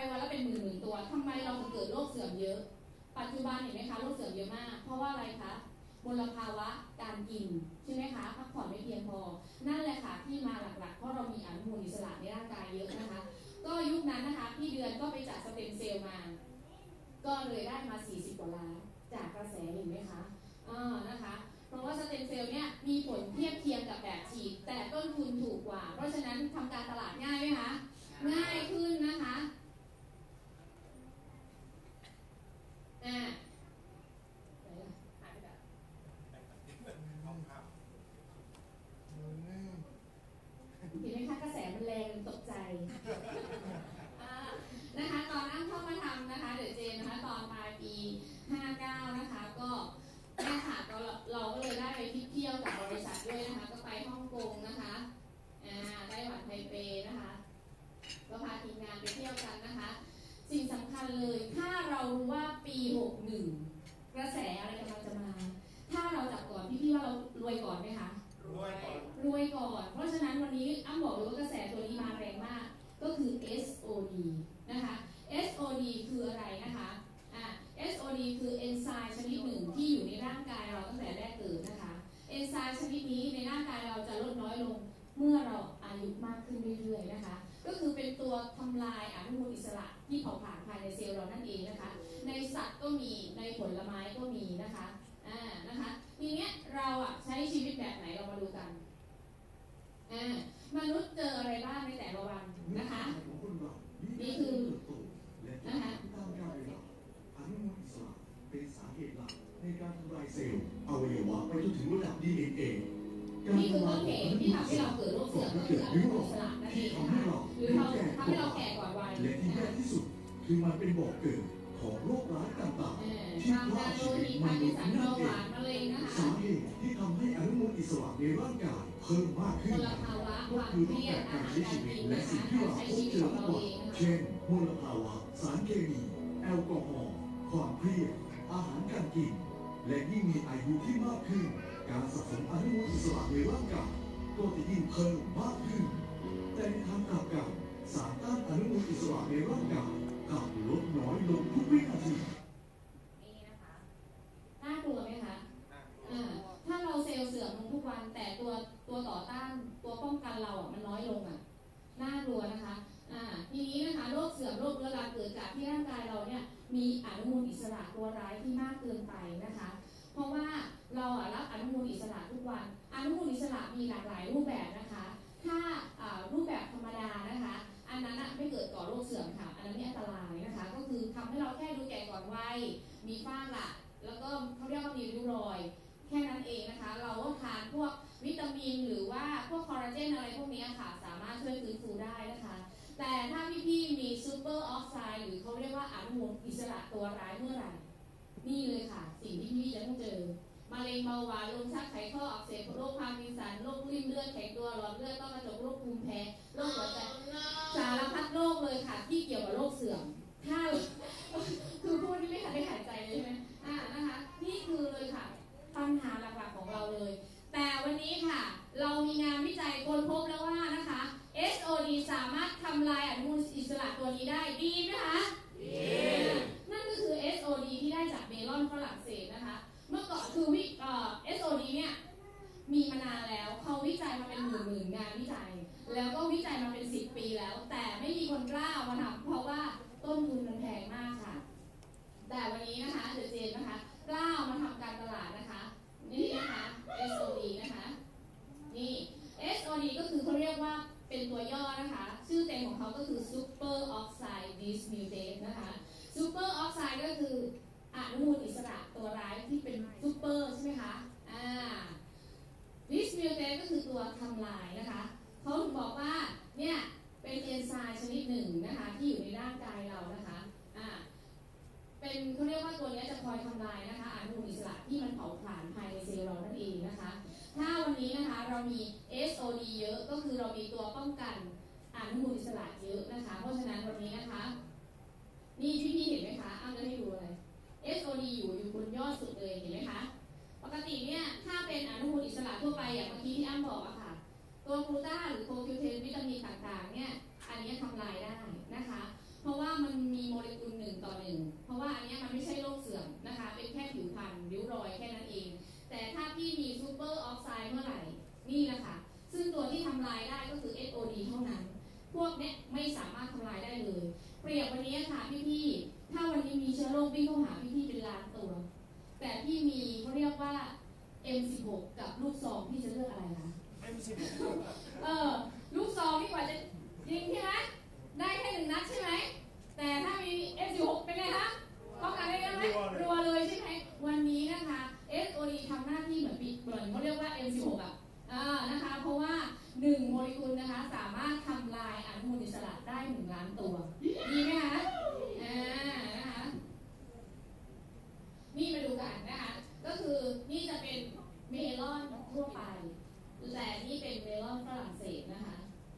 วันละเป็นหมื่นตัวทำไมเราถึงเกิดโรคเสื่อมเยอะปัจจุบันเห็นไหมคะโรคเสื่อมเยอะมากเพราะว่าอะไรคะมลภาวะการกินใช่ไหมคะพักผ่อนไม่เพียงพอนั่นแหละค่ะที่มาหลักๆเพราะเรามีอนุมูลอิสระในร่างกายเยอะนะคะก็ยุคนั้นนะคะพี่เดือนก็ไปจัดสเต็มเซลล์มาก็เลยได้มา40 กว่าล้านจากกระแสเห็นไหมคะนะคะเพราะว่าสเต็มเซลล์เนี่ยมีผลเทียบเคียงกับแบบฉีดแต่ต้นทุนถูกกว่าเพราะฉะนั้นทำการตลาดง่ายไหมคะง่ายขึ้นนะคะเห็นไหมคะกระแสมันแรงตกใจนะคะตอนนั้นเข้ามาทำนะคะเดอะเจนนะคะตอนปลายปี59นะคะก็เนี่ยค่ะเราก็เลยได้ไปเที่ยวกับบริษัทด้วยนะคะก็ไปฮ่องกงนะคะไต้หวันไทเปนะคะก็พาทีมงานไปเที่ยวกันนะคะสิ่งสำคัญเลยถ้าเรารู้ว่าปี61กระแสอะไรกำลังจะมาถ้าเราจับก่อนพี่ว่าเรารวยก่อนไหมคะรวยก่อนเพราะฉะนั้นวันนี้อ้ำบอกเลยว่ากระแสตัวนี้มาแรงมากก็คือ SOD นะคะ SOD คืออะไรนะคะ SOD คือเอนไซม์ชนิดหนึ่งที่อยู่ในร่างกายเราตั้งแต่แรกเกิดนะคะเอนไซม์ชนิดนี้ในร่างกายเราจะลดน้อยลงเมื่อเราอายุมากขึ้นเรื่อยๆนะคะก็คือเป็นตัวทำลายอนุมูลอิสระที่เผาผลาญภายในเซลล์เรานั่นเองนะคะในสัตว์ก็มีในผลไม้ก็มีนะคะนะคะทีนี้เราใช้ชีวิตแบบไหนเรามาดูกันมนุษย์เจออะไรบ้างในแต่ละวันนะคะนี่คือนะคะอนุมูลอิสระเป็นสาเหตุหลักในการทำลายเซลล์อวัยวะไปจนถึงระดับ DNA นี่คือต้นเหตุที่ทำให้เราเกิดโรคเสื่อมก็คืออนุมูลอิสระนั่นเองนะคะหรือเราทำให้เราแก่ก่อนวัยและที่แย่ที่สุดคือมันเป็นบ่อเกิดของโรคร้ายต่างๆที่ฆ่าชีวิตมนุษย์นั่นเองสาเหตุที่ทำให้อนุมูลอิสระในร่างกายเพิ่มมากขึ้นก็คือรูปแบบการใช้ชีวิตและสิ่งที่เราพบเจอทุกวันเช่นมลภาวะสารเคมีแอลกอฮอล์ความเครียดอาหารการกินและยิ่งมีอายุที่มากขึ้นการสะสมอนุมูลอิสระในร่างกายก็จะยิ่งเพิ่มมากขึ้นแต่ในทางกลับกันสารต้านอนุมูลอิสระในร่างกายกลับลดน้อยลงทุกวินาทีนี่นะคะน่ากลัวไหมคะถ้าเราเซลล์เสื่อมลงทุกวันแต่ตัวต่อต้านตัวป้องกันเรามันน้อยลงน่ากลัวนะคะทีนี้นะคะโรคเสื่อมโรคเรื้อรังเกิดจากที่ร่างกายเราเนี่ยมีอนุมูลอิสระตัวร้ายที่มากเกินไปนะคะเพราะว่าเรารับอนุมูลอิสระทุกวันอนุมูลอิสระมีหลากหลายรูปแบบนะคะถ้ารูปแบบธรรมดานะคะอันนั้นไม่เกิดก่อโรคเสื่อมค่ะอันนั้นไม่อันตรายนะคะก็คือทำให้เราแค่ดูแก่ก่อนวัยมีฝ้ากระแล้วก็เขาเรียกว่ามีริ้วรอยแค่นั้นเองนะคะเราก็ทานพวกวิตามินหรือว่าพวกคอลลาเจนอะไรพวกนี้ค่ะสามารถช่วยฟื้นฟูได้นะคะแต่ถ้าพี่ๆมีซูเปอร์ออกไซด์หรือเขาเรียกว่าอนุมูลอิสระตัวร้ายเมื่อไหร่นี่เลยค่ะสิ่งที่พี่ๆจะต้องเจอมะเร็งเบาหวานลมชักไขข้ออักเสบโรคพาร์กินสันโรคริ่มเลือดแข็งตัวหลอดเลือดต้อกระจกโรคภูมิแพ้โรคหัวใจสารพัดโรคเลยค่ะที่เกี่ยวกับโรคเสื่อมถ้าคือพูดที่ไม่ทันได้หายใจเลยใช่ไหมนะคะนี่คือเลยค่ะปัญหาหลักๆของเราเลยแต่วันนี้ค่ะเรามีงานวิจัยค้นพบแล้วว่านะคะ SOD สามารถทำลายอนุมูลอิสระตัวนี้ได้ดีไหมคะดีนั่นก็คือ SOD ที่ได้จากเมลอนฝรั่งเศสนะคะเมื่อก่อนคือSOD เนี่ยมีมานานแล้วเขาวิจัยมาเป็นหมื่นงานวิจัยแล้วก็วิจัยมาเป็น10 ปีแล้วแต่ไม่มีคนกล้ามาทำเพราะว่าต้นทุนมันแพงมากค่ะแต่วันนี้นะคะเดอะเจนนะคะกล้ามาทำการตลาดนะคะนี่นะคะ SOD นะคะนี่ SOD ก็คือเขาเรียกว่าเป็นตัวย่อนะคะชื่อเต็มของเขาก็คือ Super Oxide Dismutase นะคะ Super Oxide ก็คืออนุมูลอิสระตัวร้ายที่เป็นซูเปอร์ใช่ไหมคะDismutase ก็คือตัวทำลายนะคะเขาบอกว่าเนี่ยเป็นเอนไซม์ชนิดหนึ่งนะคะที่อยู่ในร่างกายเรานะคะเป็นเขาเรียกว่าตัวนี้จะคอยทำลายนะคะอนุมูลอิสระที่มันเผาผลาญภายในเซลล์เรานั่นเองนะคะถ้าวันนี้นะคะเรามี SOD เยอะก็คือเรามีตัวป้องกันอนุมูลอิสระเยอะนะคะเพราะฉะนั้นวันนี้นะคะนี่พี่ๆเห็นไหมคะอ้ำจะให้ดูอะไร SOD อยู่บนยอดสุดเลยเห็นไหมคะปกติเนี่ยถ้าเป็นอนุมูลอิสระทั่วไปอย่างเมื่อกี้ที่อ้ำบอกอะค่ะตัวกลูตาหรือโคคิวเทนวิตามินต่างๆเนี่ยอันนี้ทำลายได้นะคะเพราะว่ามันเปรียบวันนี้ค่ะพี่ๆถ้าวันนี้มีเชื้อโรควิ่งเข้าหาพี่ๆเป็นล้านตัวแต่พี่มีเขาเรียกว่า M16 กับลูกซองพี่จะเลือกอะไรคะ M16 ลูกซองที่กว่าจะยิงใช่ไหมได้แค่1 นัดใช่ไหมแต่ถ้ามี M16 เป็นไงคะป้องกันได้ไหมรัวเลยใช่ไหมวันนี้นะคะ SOD ทำหน้าที่เหมือนเขาเรียกว่า M16 นะคะเพราะว่า1โมเลกุลนะคะสามารถทำลายอนุมูลอิสระได้1 ล้านตัวดีไหมคะนะคะนี่มาดูกันนะคะก็คือนี่จะเป็นเมลอนทั่วไปแต่นี่เป็นเมลอนฝรั่งเศสนะคะ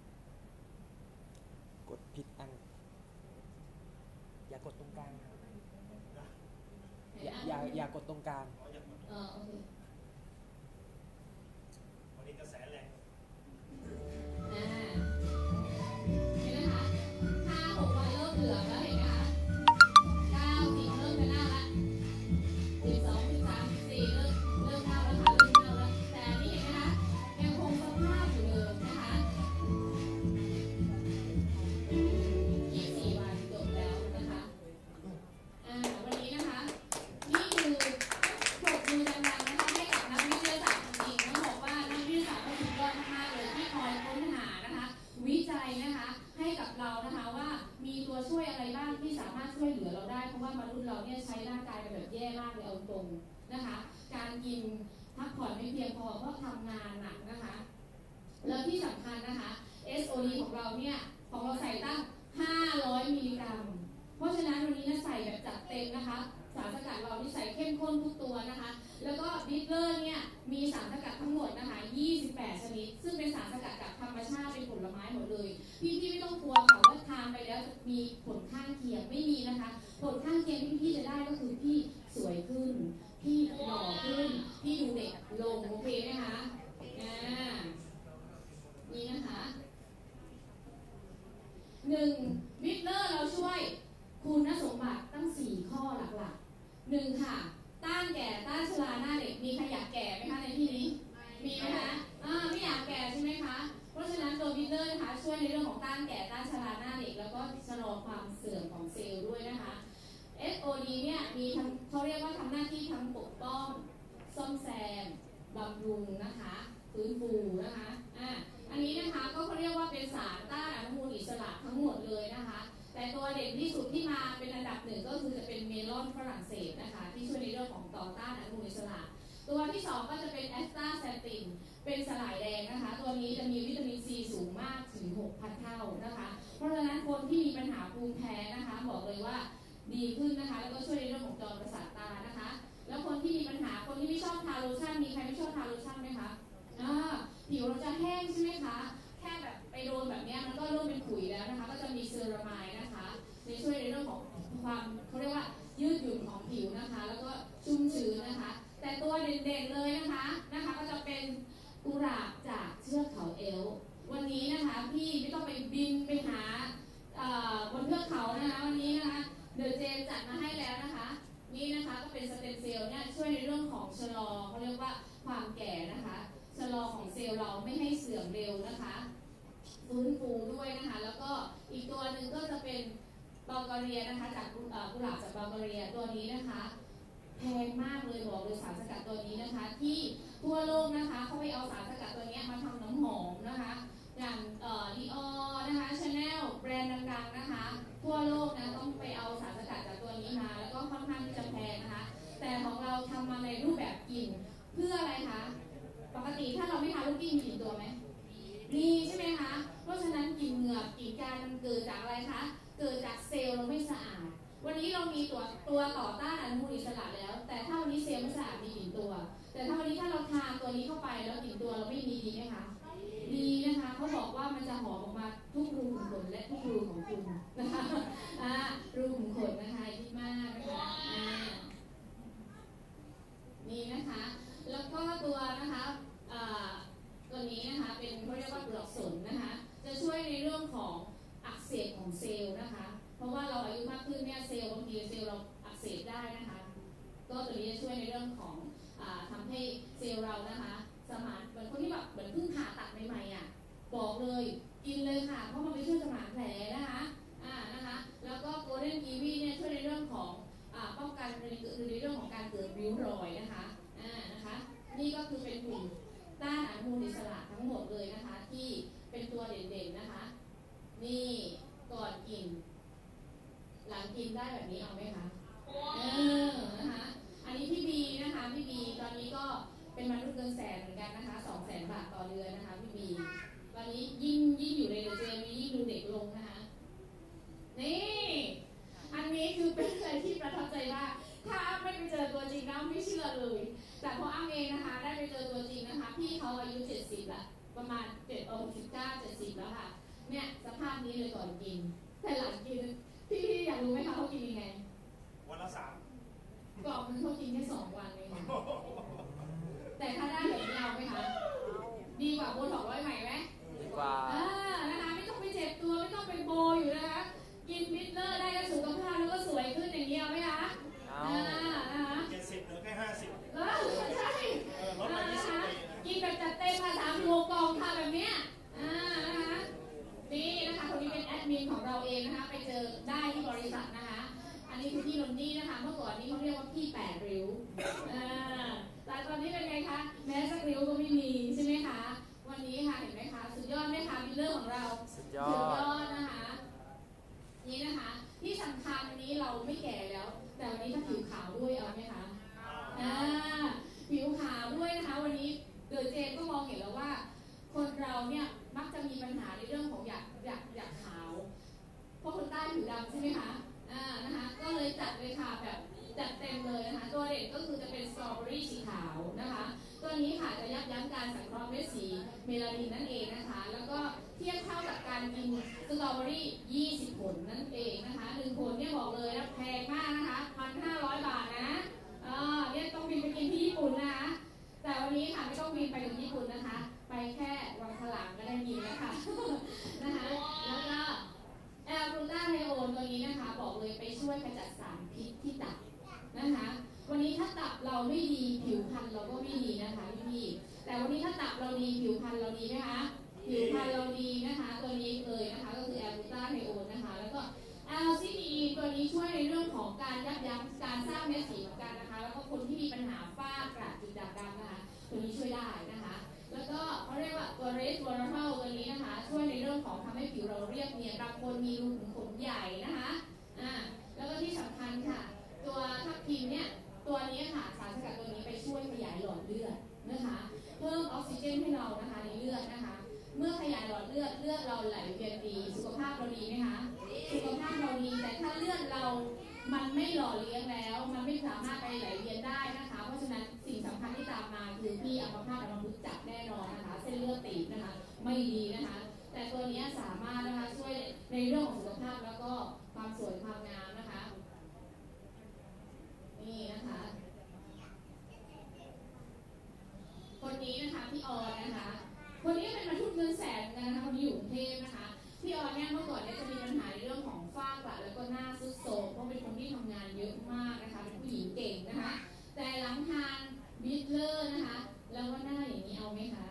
กดผิดอันอย่ากดตรงกลางอย่ากดตรงกลางโอเควันนี้กระแสแรงนี่นะคะ5-6 วันเริ่มเหลืองแล้วเห็นไหมคะ9 10เริ่มจะเน่าละ12 13 14เริ่มเน่าแล้วค่ะเริ่มเน่าแล้วแต่อันนี้เห็นไหมคะยังคงสภาพอยู่เลยนะคะ24 วันจบแล้วนะคะวันนี้นะคะนี่คือปรบมือดังๆนะคะให้กับนักวิทยาศาสตร์จริงๆต้องบอกว่านักวิทยาศาสตร์ก็สุดยอดมากๆเลยที่คอยค้นหานะคะวิจัยนะคะให้กับเรานะคะว่ามีตัวช่วยอะไรบ้างที่สามารถช่วยเหลือเราได้เพราะว่ามนุษย์เราเนี่ยใช้ร่างกายกันแบบแย่มากเลยเอาตรงนะคะการกินพักผ่อนไม่เพียงพอเพราะทำงานหนักนะคะแล้วที่สำคัญนะคะ SOD ของเราเนี่ยของเราใส่ตั้ง500 มิลลิกรัมเพราะฉะนั้นวันนี้นะใส่แบบจัดเต็มนะคะสารสกัดเราที่ใส่เข้มข้นทุกตัวนะคะแล้วก็ดิปเลอร์เนี่ยมีสารสกัดทั้งหมดนะคะ28 ชนิดซึ่งเป็นสารสกัดจากธรรมชาติเป็นผลไม้หมดเลยพี่ไม่ต้องกลัวค่ะว่าทานไปแล้วจะมีผลข้างเคียงไม่มีนะคะผลข้างเคียงที่พี่จะได้ก็คือพี่สวยขึ้นพี่หล่อขึ้นพี่ดูเด็กลงโอเคไหมคะนี่นะคะ1วิตเลอร์เราช่วยคุณสมบัติตั้ง4 ข้อหลักๆ1ค่ะต้านแก่ต้านชราหน้าเด็กมีใครอยากแก่ไหมคะในที่นี้มีไหมคะไม่อยากแก่ใช่ไหมคะเพราะฉะนั้นตัววิตเลอร์นะคะช่วยในเรื่องของต้านแก่ต้านชราหน้าเด็กแล้วก็ชะลอความเสื่อมของเซลล์ด้วยนะคะ SOD เนี่ยมีทั้งเขาเรียกว่าทำหน้าที่ทั้งปกป้องซ่อมแซมบำรุงนะคะฟื้นฟูนะคะอันนี้นะคะก็เขาเรียกว่าเป็นสารต้านอนุมูลอิสระทั้งหมดเลยนะคะแต่ตัวเด่นที่สุดที่มาเป็นอันดับ1ก็คือจะเป็นเมลอนฝรั่งเศสนะคะที่ช่วยในเรื่องของต่อต้านอนุมูลอิสระตัวที่2ก็จะเป็นแอสตาแซนตินเป็นสลายแดงนะคะตัวนี้จะมีวิตามินซีสูงมากถึง 6,000 เท่านะคะเพราะฉะนั้นคนที่มีปัญหาภูมิแพ้นะคะบอกเลยว่าดีขึ้นนะคะแล้วก็ช่วยในเรื่องของจอประสาทตานะคะแล้วคนที่มีปัญหาคนที่ไม่ชอบทาโลชั่นมีใครไม่ชอบทาโลชั่นไหมคะผิวเราจะแห้งใช่ไหมคะแค่แบบไปโดนแบบนี้มันก็เริ่มเป็นขุยแล้วนะคะก็จะมีเซรามายนะคะในช่วยในเรื่องของความเขาเรียกว่ายืดหยุ่นของผิวนะคะแล้วก็ชุ่มชื้นนะคะแต่ตัวเด่นๆเลยนะคะก็จะเป็นกุหลาบจากเทือกเขาเอลป์วันนี้นะคะพี่ไม่ต้องไปบินไปหาบนเทือกเขานะคะวันนี้นะคะเดอะเจมจัดมาให้แล้วนะคะนี่นะคะก็เป็นสเต็มเซลล์เนี่ยช่วยในเรื่องของชะลอเขาเรียกว่าความแก่นะคะชะลอของเซลล์เราไม่ให้เสื่อมเร็วนะคะฟื้นฟูด้วยนะคะแล้วก็อีกตัวหนึ่งก็จะเป็นบัลแกเรียนะคะจากกุหลาบจากบัลแกเรียตัวนี้นะคะแพงมากเลยบอกเลยสารสกัดตัวนี้นะคะที่ทั่วโลกนะคะเขาไปเอาสารสกัดตัวนี้มาทำน้ำหอมนะคะอย่างดีออนะคะชาแนลแบรนด์ดังๆนะคะทั่วโลกนะต้องไปเอาสารสกัดจากตัวนี้มาแล้วก็ค่อนข้างที่จะแพงนะคะแต่ของเราทำมาในรูปแบบกลิ่นเพื่ออะไรคะปกติถ้าเราไม่ทาลูกกิ้งมีกลิ่นตัวไหมมีใช่ไหมคะเพราะฉะนั้นกลิ่นเหงื่อกลิ่นกายมันเกิดจากอะไรคะเกิดจากเซลล์เราไม่สะอาดวันนี้เรามีตัวต่อต้านอนุมูลอิสระแล้วแต่ถ้าวันนี้เซลล์ไม่สะอาดมีกลิ่นตัวแต่ถ้าวันนี้ถ้าเราทานตัวนี้เข้าไปแล้วกลิ่นตัวเราไม่มีดีไหมคะดีนะคะเขาบอกว่ามันจะหอมออกมาทุกรูขุมขนและทุกรูของคุณนะคะรูขุมขนนะคะดีมากนะคะนี่นะคะแล้วก็ตัวนะคะตัวนี้นะคะเป็นเขาเรียกว่าเปลือกสนนะคะจะช่วยในเรื่องของอักเสบของเซลล์นะคะเพราะว่าเราอายุมากขึ้นเนี่ยเซลล์บางทีเซลล์เราอักเสบได้นะคะก็ตัวนี้จะช่วยในเรื่องของทำให้เซลล์เรานะคะสมานเหมือนคนที่แบบเหมือนเพิ่งผ่าตัดใหม่ๆบอกเลยกินเลยค่ะเพราะมันไปช่วยสมานแผลนะคะนะคะแล้วก็เกิดริ้วรอยนะคะนะคะนี่ก็คือเป็นกลุ่มต้านอนุมูลอิสระทั้งหมดเลยนะคะที่เป็นตัวเด่นๆนะคะนี่ก่อนกินหลังกินได้แบบนี้เอาไหมคะนะคะอันนี้พี่บีนะคะพี่บีตอนนี้ก็เป็นมนุษย์เงินแสนเหมือนกันนะคะ200,000 บาทต่อเดือนนะคะพี่บีตอนนี้ยิ่งอยู่ในเดอะเจมียิ่งดูเด็กลงนะคะนี่อันนี้คือเป็นอะไรที่ประทับใจมากถ้าไม่ไปเจอตัวจริงแล้วไม่เชื่อเลยแต่พออ้ำเองนะคะได้ไปเจอตัวจริงนะคะพี่เขาอายุ70ละประมาณ69-70แล้วค่ะเนี่ยสภาพนี้เลยก่อนกินแต่หลังกินพี่อยากรู้ไหมคะเขากินยังไงวันละ3 กล่องนึงเขากินแค่2 วันเองแต่ถ้าได้แบบนี้เอาไหมคะดีกว่าโบท็อกซ์ร้อยใหม่ไหมดีกว่านะคะไม่ต้องไปเจ็บตัวไม่ต้องไปโบอยู่นะคะกินฟิตเลอร์ได้ก็สุขภาพแล้วก็สวยขึ้นอย่างนี้เอาไหมคะนะคะ70เหลือแค่50 ใช่ลดมา20ปีกินแบบจัดเต็มมา3 โลกล่องค่ะแบบเนี้ยนะคะนี่นะคะคนนี้เป็นแอดมินของเราเองนะคะไปเจอได้ที่บริษัทนะคะอันนี้คือพี่นนท์นี่นะคะเมื่อก่อนนี้เขาเรียกว่าพี่8 ริ้วแต่ตอนนี้เป็นไงคะแม้สักริ้วก็ไม่มีใช่ไหมคะวันนี้ค่ะเห็นไหมคะสุดยอดไหมคะมิลเลอร์ของเราสุดยอดนะคะนี่นะคะที่สำคัญวันนี้เราไม่แก่แล้วแต่วันนี้ถ้าผิวขาวด้วยเอาไหมคะผิวขาวด้วยนะคะวันนี้เกิดเจนก็มองเห็นแล้วว่าคนเราเนี่ยมักจะมีปัญหาในเรื่องของอยากขาวเพราะคนใต้ผิวดำใช่ไหมคะนะคะก็เลยจัดเลยค่ะแบบจัดเต็มเลยนะคะตัวเด่นก็คือจะเป็นสตรอเบอรี่สีขาวนะคะตัวนี้ค่ะจะยับยั้งการสังเคราะห์เม็ดสีเมลานินนั่นเองนะคะแล้วก็เทียบเท่ากับการกินสตรอเบอรี่20 ผลนั่นเองนะคะ1 ผลเนี่ยบอกเลยนะแพงมากนะคะ 1,500 บาทนะเนี่ยต้องบินไปกินที่ญี่ปุ่นนะคะแต่วันนี้ค่ะไม่ต้องบินไปถึงญี่ปุ่นนะคะไปแค่วังขลางก็ได้กินแล้วค่ะนะคะแล้วก็แอลกลูตาไทโอนตัวนี้นะคะบอกเลยไปช่วยขจัดสารพิษที่ตับนะคะวันนี้ถ้าตับเราไม่ดีผิวพรรณเราก็ไม่ดีนะคะพี่แต่วันนี้ถ้าตับเราดีผิวพรรณเราดีไหมคะผิวพรรณเราดีนะคะตัวนี้เลยนะคะก็คือแอลกลูตาไทโอนนะคะแล้วก็LCDE ตัวนี้ช่วยในเรื่องของการยับยั้งการสร้างเม็ดสีเหมือนกันนะคะแล้วก็คนที่มีปัญหาฝ้ากระจุดด่างดำนะคะตัวนี้ช่วยได้นะคะแล้วก็เขาเรียกว่าตัวเรสวอร์เทลตัวนี้นะคะช่วยในเรื่องของทำให้ผิวเราเรียบเนียนบางคนมีรูขุมขนใหญ่นะคะแล้วก็ที่สำคัญค่ะตัวทับทิมเนี่ยตัวนี้ค่ะสารสกัดตัวนี้ไปช่วยขยายหลอดเลือดนะคะเพิ่มออกซิเจนให้เรานะคะในเลือดนะคะเมื่อขยายหลอดเลือดเราไหลเวียนดีสุขภาพเราดีไหมคะสุขภาพเราดีแต่ถ้าเลือดเรามันไม่หล่อเลี้ยงแล้วมันไม่สามารถไปไหลเวียนได้นะคะเพราะฉะนั้นสิ่งสำคัญที่ตามมาคือพี่อัมพาตอัมพฤกษ์จับแน่นอนนะคะเส้นเลือดตีบนะคะไม่ดีนะคะแต่ตัวนี้สามารถนะคะช่วยในเรื่องของสุขภาพแล้วก็ความสวยความงามนะคะนี่นะคะคนนี้นะคะพี่ออนนะคะคนนี้เป็นมนุษย์เงินแสนนะคะคนนี้อยู่กรุงเทพนะคะพี่ออนเนี่ยเมื่อก่อนเนี่ยจะมีปัญหาในเรื่องของฝ้ากระแล้วก็หน้าซุดโทรมเพราะเป็นคนที่ทำงานเยอะมากนะคะเป็นผู้หญิงเก่งนะคะแต่หลังทานบิทเลอร์นะคะแล้วก็หน้าอย่างนี้เอาไหมคะ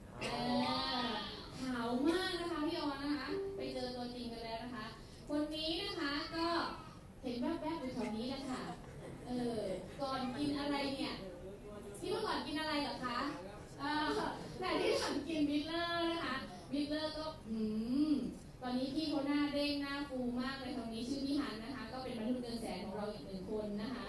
ขาวมากนะคะพี่ออนนะคะไปเจอตัวจริงกันแล้วนะคะคนนี้นะคะก็เห็นแวบๆอยู่แถวนี้แหละค่ะก่อนกินอะไรเนี่ยที่เมื่อก่อนกินอะไรเหรอคะแต่ที่หลังกินบิทเลอร์นะคะบิทเลอร์ก็ตอนนี้พี่เขาหน้าเด้งหน้าฟูมากเลยตรงนี้ชื่อพี่ฮันนะคะก็เป็นมนุษย์เงินแสนของเราอีก1 คนนะคะ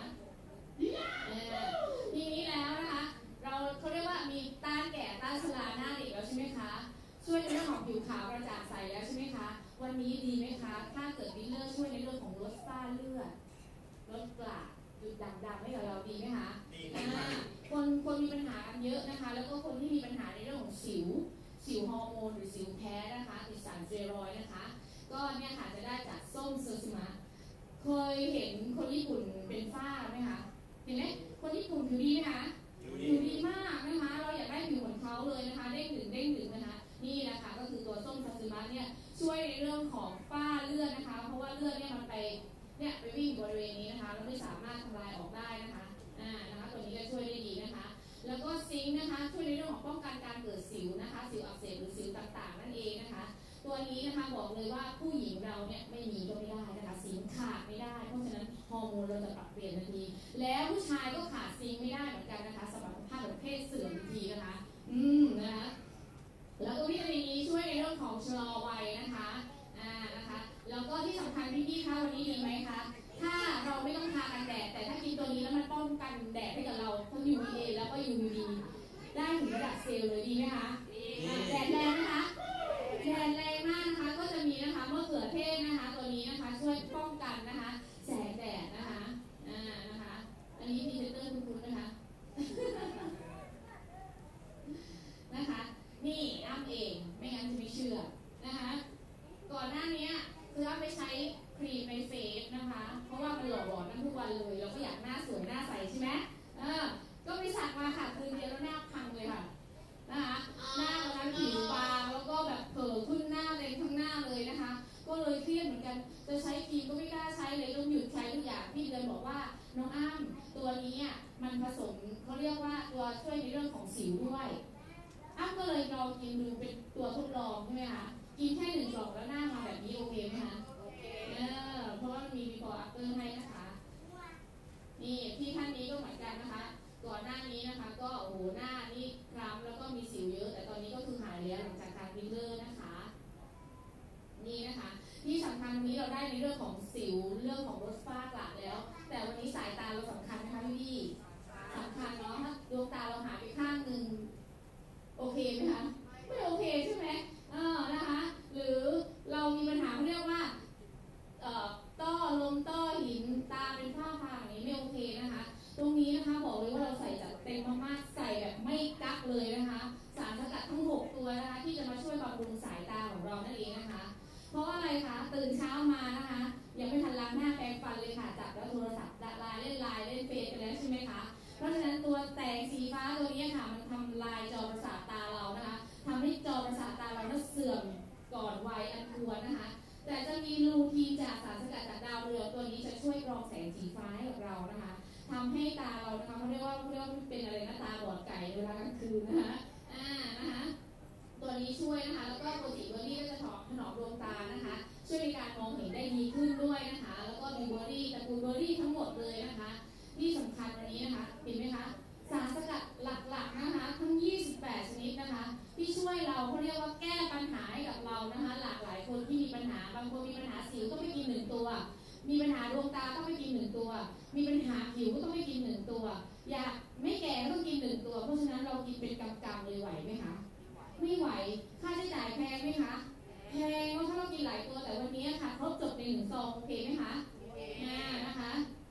ทีนี้แล้วนะคะเขาเรียกว่ามีต้านแก่ต้านชราหน้าเด็กแล้วใช่ไหมคะช่วยในเรื่องของผิวขาวกระจ่างใสแล้วใช่ไหมคะวันนี้ดีไหมคะถ้าเกิดบิทเลอร์ช่วยในเรื่องของลดฝ้าเลือดลดกระจุดด่างๆให้กับเราดีไหมคะคนมีปัญหากันเยอะนะคะแล้วก็คนที่มีปัญหาในเรื่องของสิวฮอร์โมนหรือสิวแพ้นะคะติดสารสเตียรอยด์นะคะก็เนี่ยค่ะจะได้จากส้มเซอร์ซิมะเคยเห็นคนญี่ปุ่นเป็นฝ้าไหมคะเห็นไหมคนญี่ปุ่นผิวดีไหมคะผิวดีมากนะคะเราอยากได้ผิวเหมือนเขาเลยนะคะเด้งดึงนะคะนี่นะคะก็คือตัวส้มเซอร์ซิมะเนี่ยช่วยในเรื่องของฝ้าเลือดนะคะเพราะว่าเลือดเนี่ยมันไปวิ่งบริเวณนี้นะคะแล้วไม่สามารถทำลายออกได้นะคะนะคะตัวนี้ก็ช่วยได้ดีนะคะแล้วก็ซิงค์นะคะช่วยในเรื่องของป้องกันการเกิดสิวนะคะสิวอักเสบหรือสิวต่างๆนั่นเองนะคะตัวนี้นะคะบอกเลยว่าผู้หญิงเราเนี่ยไม่มีก็ไม่ได้นะคะสิงขาดไม่ได้เพราะฉะนั้นฮอร์โมนเราจะปรับเปลี่ยนทันทีแล้วผู้ชายก็ขาดซิงไม่ได้เหมือนกันนะคะสมรรถภาพแบบเพศเสื่อมทันทีนะคะนะคะแล้วก็วิตามิน E ช่วยในเรื่องของชะลอวัยนะคะนะคะแล้วก็ที่สำคัญพี่ๆคะวันนี้ดีไหมคะถ้าเราไม่ต้องทากันแดดแต่ถ้ากินตัวนี้แล้วมันป้องกันแดดให้กับเราทั้ง UVA แล้วก็ UVB ได้ถึงระดับเซลล์เลยดีไหมคะแดดแรงนะคะแดดแรงมากนะคะก็จะมีนะคะมะเขือเทศนะคะตัวนี้นะคะช่วยป้องกันนะคะแสงแดดนะคะนะคะอันนี้พรีเซนเตอร์คุณนะคะนะคะนี่อ้ำเองไม่งั้นจะไม่เชื่อนะคะก่อนหน้านี้คืออ้ำไปใช้ครีมในเฟซนะคะเพราะว่ามันหล่อหลอนนั่นทุกวันเลยเราก็อยากหน้าสวยหน้าใสใช่ไหมก็ไปสักมาค่ะคืนเดียวแล้วหน้าพังเลยค่ะนะคะหน้าตอนนั้นผิวบางแล้วก็แบบเผลอขึ้นหน้าเลยทั้งหน้าเลยนะคะก็เลยเครียดเหมือนกันจะใช้ครีมก็ไม่กล้าใช้เลยต้องหยุดใช้ทุกอย่างพี่เดือนบอกว่าน้องอ้ำตัวนี้มันผสมเขาเรียกว่าตัวช่วยในเรื่องของสิวด้วยอ้ำก็เลยลองกินดูเป็นตัวทดลองใช่ไหมคะกินแค่1 กล่องแล้วหน้ามาแบบนี้โอเคไหมคะเพราะว่ามันมี before after ให้นะคะนี่ที่ท่านนี้ก็เหมือนกันนะคะก่อนหน้านี้นะคะก็โอ้โหหน้านี่คล้ำแล้วก็มีสิวเยอะแต่ตอนนี้ก็คือหายแล้วหลังจากการฟิลเลอร์นะคะนี่นะคะที่สำคัญวันนี้เราได้ในเรื่องของสิวเรื่องของลดฝ้ากระแล้วแต่วันนี้สายตาเราสำคัญนะคะพี่สำคัญเนาะถ้าดวงตาเราหายไปข้างหนึ่งโอเคไหมคะไม่โอเคใช่ไหมนะคะหรือเรามีปัญหาเรียกว่าต้อลมต้อหินตาเป็นฝ้าฟางอย่างนี้ไม่โอเคนะคะตรงนี้นะคะบอกเลยว่าเราใส่จัดเต็มมากๆใส่แบบไม่กักเลยนะคะสารสกัดทั้ง6ตัวนะคะที่จะมาช่วยบำรุงสายตาของเรานั่นเองนะคะเพราะอะไรคะตื่นเช้ามานะคะยังไม่ทันล้างหน้าแปรงฟันเลยค่ะจับแล้วโทรศัพท์ไลน์เล่นเฟซไปแล้วใช่ไหมคะเพราะฉะนั้นตัวแสงสีฟ้าตัวนี้ค่ะมันทำลายจอประสาทตาเรานะคะทำให้จอประสาทตาเราเสื่อมก่อนวัยอันควรนะคะแต่จะมีรูทีนจากสารสกัดจากดาวเรืองตัวนี้จะช่วยกรองแสงสีฟ้าให้กับเรานะคะทำให้ตาเรานะคะเขาเรียกว่าเป็นอะไรนะตาบอดไก่เวลากลางคืนนะคะนะคะตัวนี้ช่วยนะคะแล้วก็โปรตีนเบอร์รี่ก็จะถนอมดวงตานะคะช่วยในการมองเห็นได้ดีขึ้นด้วยนะคะแล้วก็มีเบอร์รี่ตระกูลเบอร์รี่ทั้งหมดเลยนะคะที่สำคัญวันนี้นะคะเห็นไหมคะสารสกัดหลักๆนะคะทั้ง28ชนิดนะคะที่ช่วยเราเขาเรียกว่าแก้ปัญหาให้กับเรานะคะหลากหลายคนที่มีปัญหาบางคนมีปัญหาสิวก็ไปกิน1 ตัวมีปัญหาดวงตาต้องไปกิน1 ตัวมีปัญหาผิวก็ต้องไปกิน1 ตัวอยากไม่แก่ก็ต้องกิน1 ตัวเพราะฉะนั้นเรากินเป็นกำๆเลยไหวไหมคะไม่ไหวค่าใช้จ่ายแพงไหมคะแพงเพราะถ้าเรากินหลายตัวแต่วันนี้ค่ะครบจบใน1 ซองโอเคไหมคะนะคะ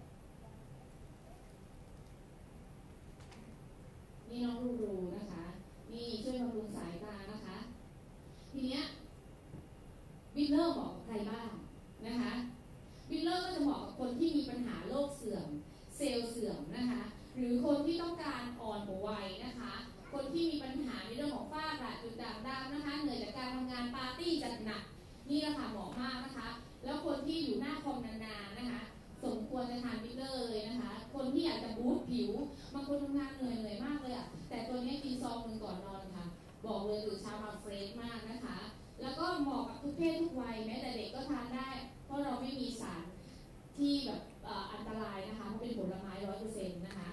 นี่น้องรูนะคะนี่ช่วยบำรุงสายตานะคะทีเนี้ยวิลเลอร์เหมาะกับใครบ้างนะคะวิลเลอร์ก็จะเหมาะกับคนที่มีปัญหาโรคเสื่อมเซลล์เสื่อมนะคะหรือคนที่ต้องการอ่อนหัววัยนะคะคนที่มีปัญหาในเรื่องของฝ้ากระจุดด่างดำนะคะเหนื่อยจากการทำงานปาร์ตี้จัดหนักนี่แหละค่ะเหมาะมากนะคะแล้วคนที่อยู่หน้าคอมนานๆนะคะสมควรจะทานวิลเลอร์เลยนะคะคนที่อยากจะบูสต์ผิวบางคนทำงานเหนื่อยมากเลยแต่ตัวนี้กินซองนึงก่อนนอนค่ะบอกเลยตื่นเช้ามาเฟรชมากนะคะแล้วก็เหมาะกับทุกเพศทุกวัยแม้แต่เด็กก็ทานได้เพราะเราไม่มีสารที่แบบอันตรายนะคะเพราะเป็นผลไม้ 100% นะคะ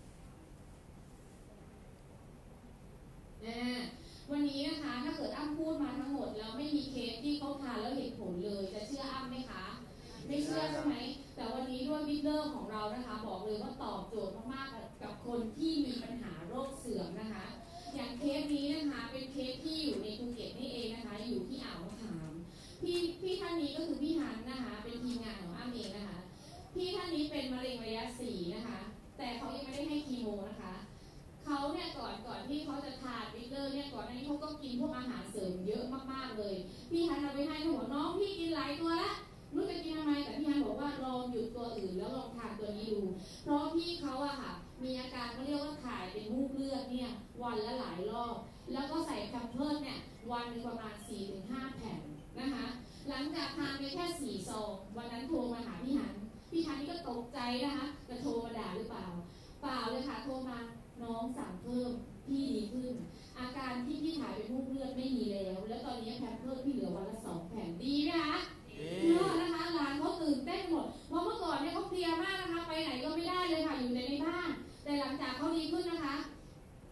วันนี้นะคะถ้าเกิดอ้ำพูดมาทั้งหมดแล้วไม่มีเคสที่เขาทานแล้วเห็นผลเลยจะเชื่ออ้ำไหมคะไม่เชื่อใช่ไหมแต่วันนี้ด้วยวิกเตอร์ของเรานะคะบอกเลยว่าตอบโจทย์มากๆกับคนที่มีปัญหาโรคเสื่อมนะคะอย่างเคสนี้นะคะเป็นเคสที่อยู่ในภูเก็ตนี่เองนะคะอยู่ที่อ่าวมะขามพี่ท่านนี้ก็คือพี่ฮันนะคะเป็นทีมงานของอ้ำเองนะคะพี่ท่านนี้เป็นมะเร็งระยะ 4นะคะแต่เขายังไม่ได้ให้คีโมนะคะเขาเนี่ยก่อนที่เขาจะทานวิกเตอร์เนี่ยก่อนหน้านี้เขาก็กินพวกอาหารเสริมเยอะมากๆเลยพี่ฮันเอาไปให้เขาบอกน้องพี่กินหลายตัวละรู้จะกินทำไมแต่พี่ฮันบอกว่าลองหยุดตัวอื่นแล้วลองทานตัวนี้ดูเพราะพี่เขาอะค่ะมีอาการเขาเรียกว่าถ่ายเป็นมูกเลือดเนี่ยวันละหลายรอบแล้วก็ใส่แพมเพิร์สเนี่ยวันนึงประมาณ 4-5 แผ่นนะคะหลังจากทานไปแค่4 ซองวันนั้นโทรมาหาพี่ฮันนี่ก็ตกใจนะคะจะโทรมาด่าหรือเปล่าเลยค่ะโทรมาน้องสั่งเพิ่มพี่ดีขึ้นอาการที่พี่ถ่ายเป็นมูกเลือดไม่มีแล้วตอนนี้แพมเพิร์สพี่เหลือวันละ2 แผ่นดีไหมคะนะคะหลานเขาตื่นเต้นหมดเพราะเมื่อก่อนเนี่ยเขาเพลียมากนะคะไปไหน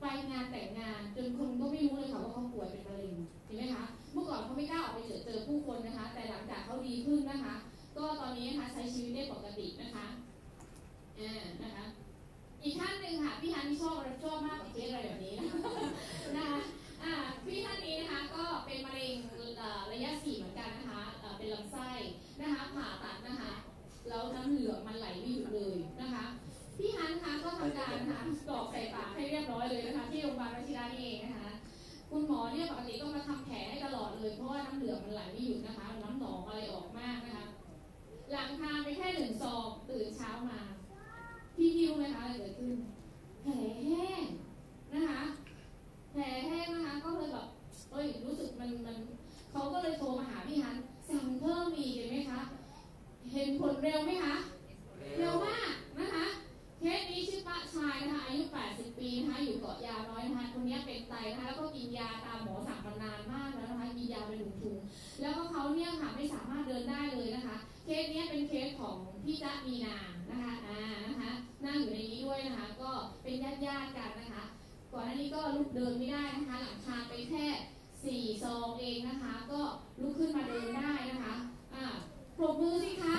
ไปงานแต่งงานจนคนก็ไม่รู้เลยค่ะว่าเขาป่วยเป็นมะเร็งเห็นไหมคะเมื่อก่อนเขาไม่กล้าออกไปเจอผู้คนนะคะแต่หลังจากเขาดีขึ้นนะคะก็ตอนนี้นะคะใช้ชีวิตได้ปกตินะคะนะคะอีกท่านหนึ่งค่ะพี่ฮันที่ชอบมากกว่าเคสอะไรแบบนี้นะคะพี่ท่านนี้นะคะก็เป็นมะเร็งระยะ 4เหมือนกันนะคะเป็นลำไส้นะคะผ่าตัดนะคะแล้วน้ำเหลืองมันไหลไม่หยุดเลยนะคะพี่ฮันคะก็ทำการนะคะกรอกใส่ปากให้เรียบร้อยเลยนะคะที่โรงพยาบาลวชิระนี่เองนะคะคุณหมอเนี่ยปกติต้องมาทำแผลให้ตลอดเลยเพราะว่าน้ำเหลืองมันไหลไม่หยุดนะคะน้ำหนองอะไรออกมากนะคะหลังทานไปแค่1 ซองตื่นเช้ามาพี่รู้ไหมคะอะไรเกิดขึ้นแผลแห้งนะคะแผลแห้งนะคะก็เลยแบบรู้สึกมันเขาก็เลยโทรมาหาพี่ฮันสั่งเพิ่มอีกเห็นไหมคะเห็นผลเร็วไหมคะเร็วมากนะคะเคสนี้ชื่อป้าชายนะคะอายุ80 ปีนะคะอยู่เกาะยาวน้อยนะคะคนนี้เป็นไตนะคะแล้วก็กินยาตามหมอสั่งมานานมากแล้วนะคะกินยาเป็นถุงๆแล้วก็เขาเนี่ยค่ะไม่สามารถเดินได้เลยนะคะเคสนี้เป็นเคสของพี่จ๊ะมีนานะคะนะคะนั่งอยู่ในนี้ด้วยนะคะก็เป็นญาติกันนะคะก่อนหน้านี้ก็ลุกเดินไม่ได้นะคะหลังทานไปแค่4 ซองเองนะคะก็ลุกขึ้นมาเดินได้นะคะปรบมือสิคะ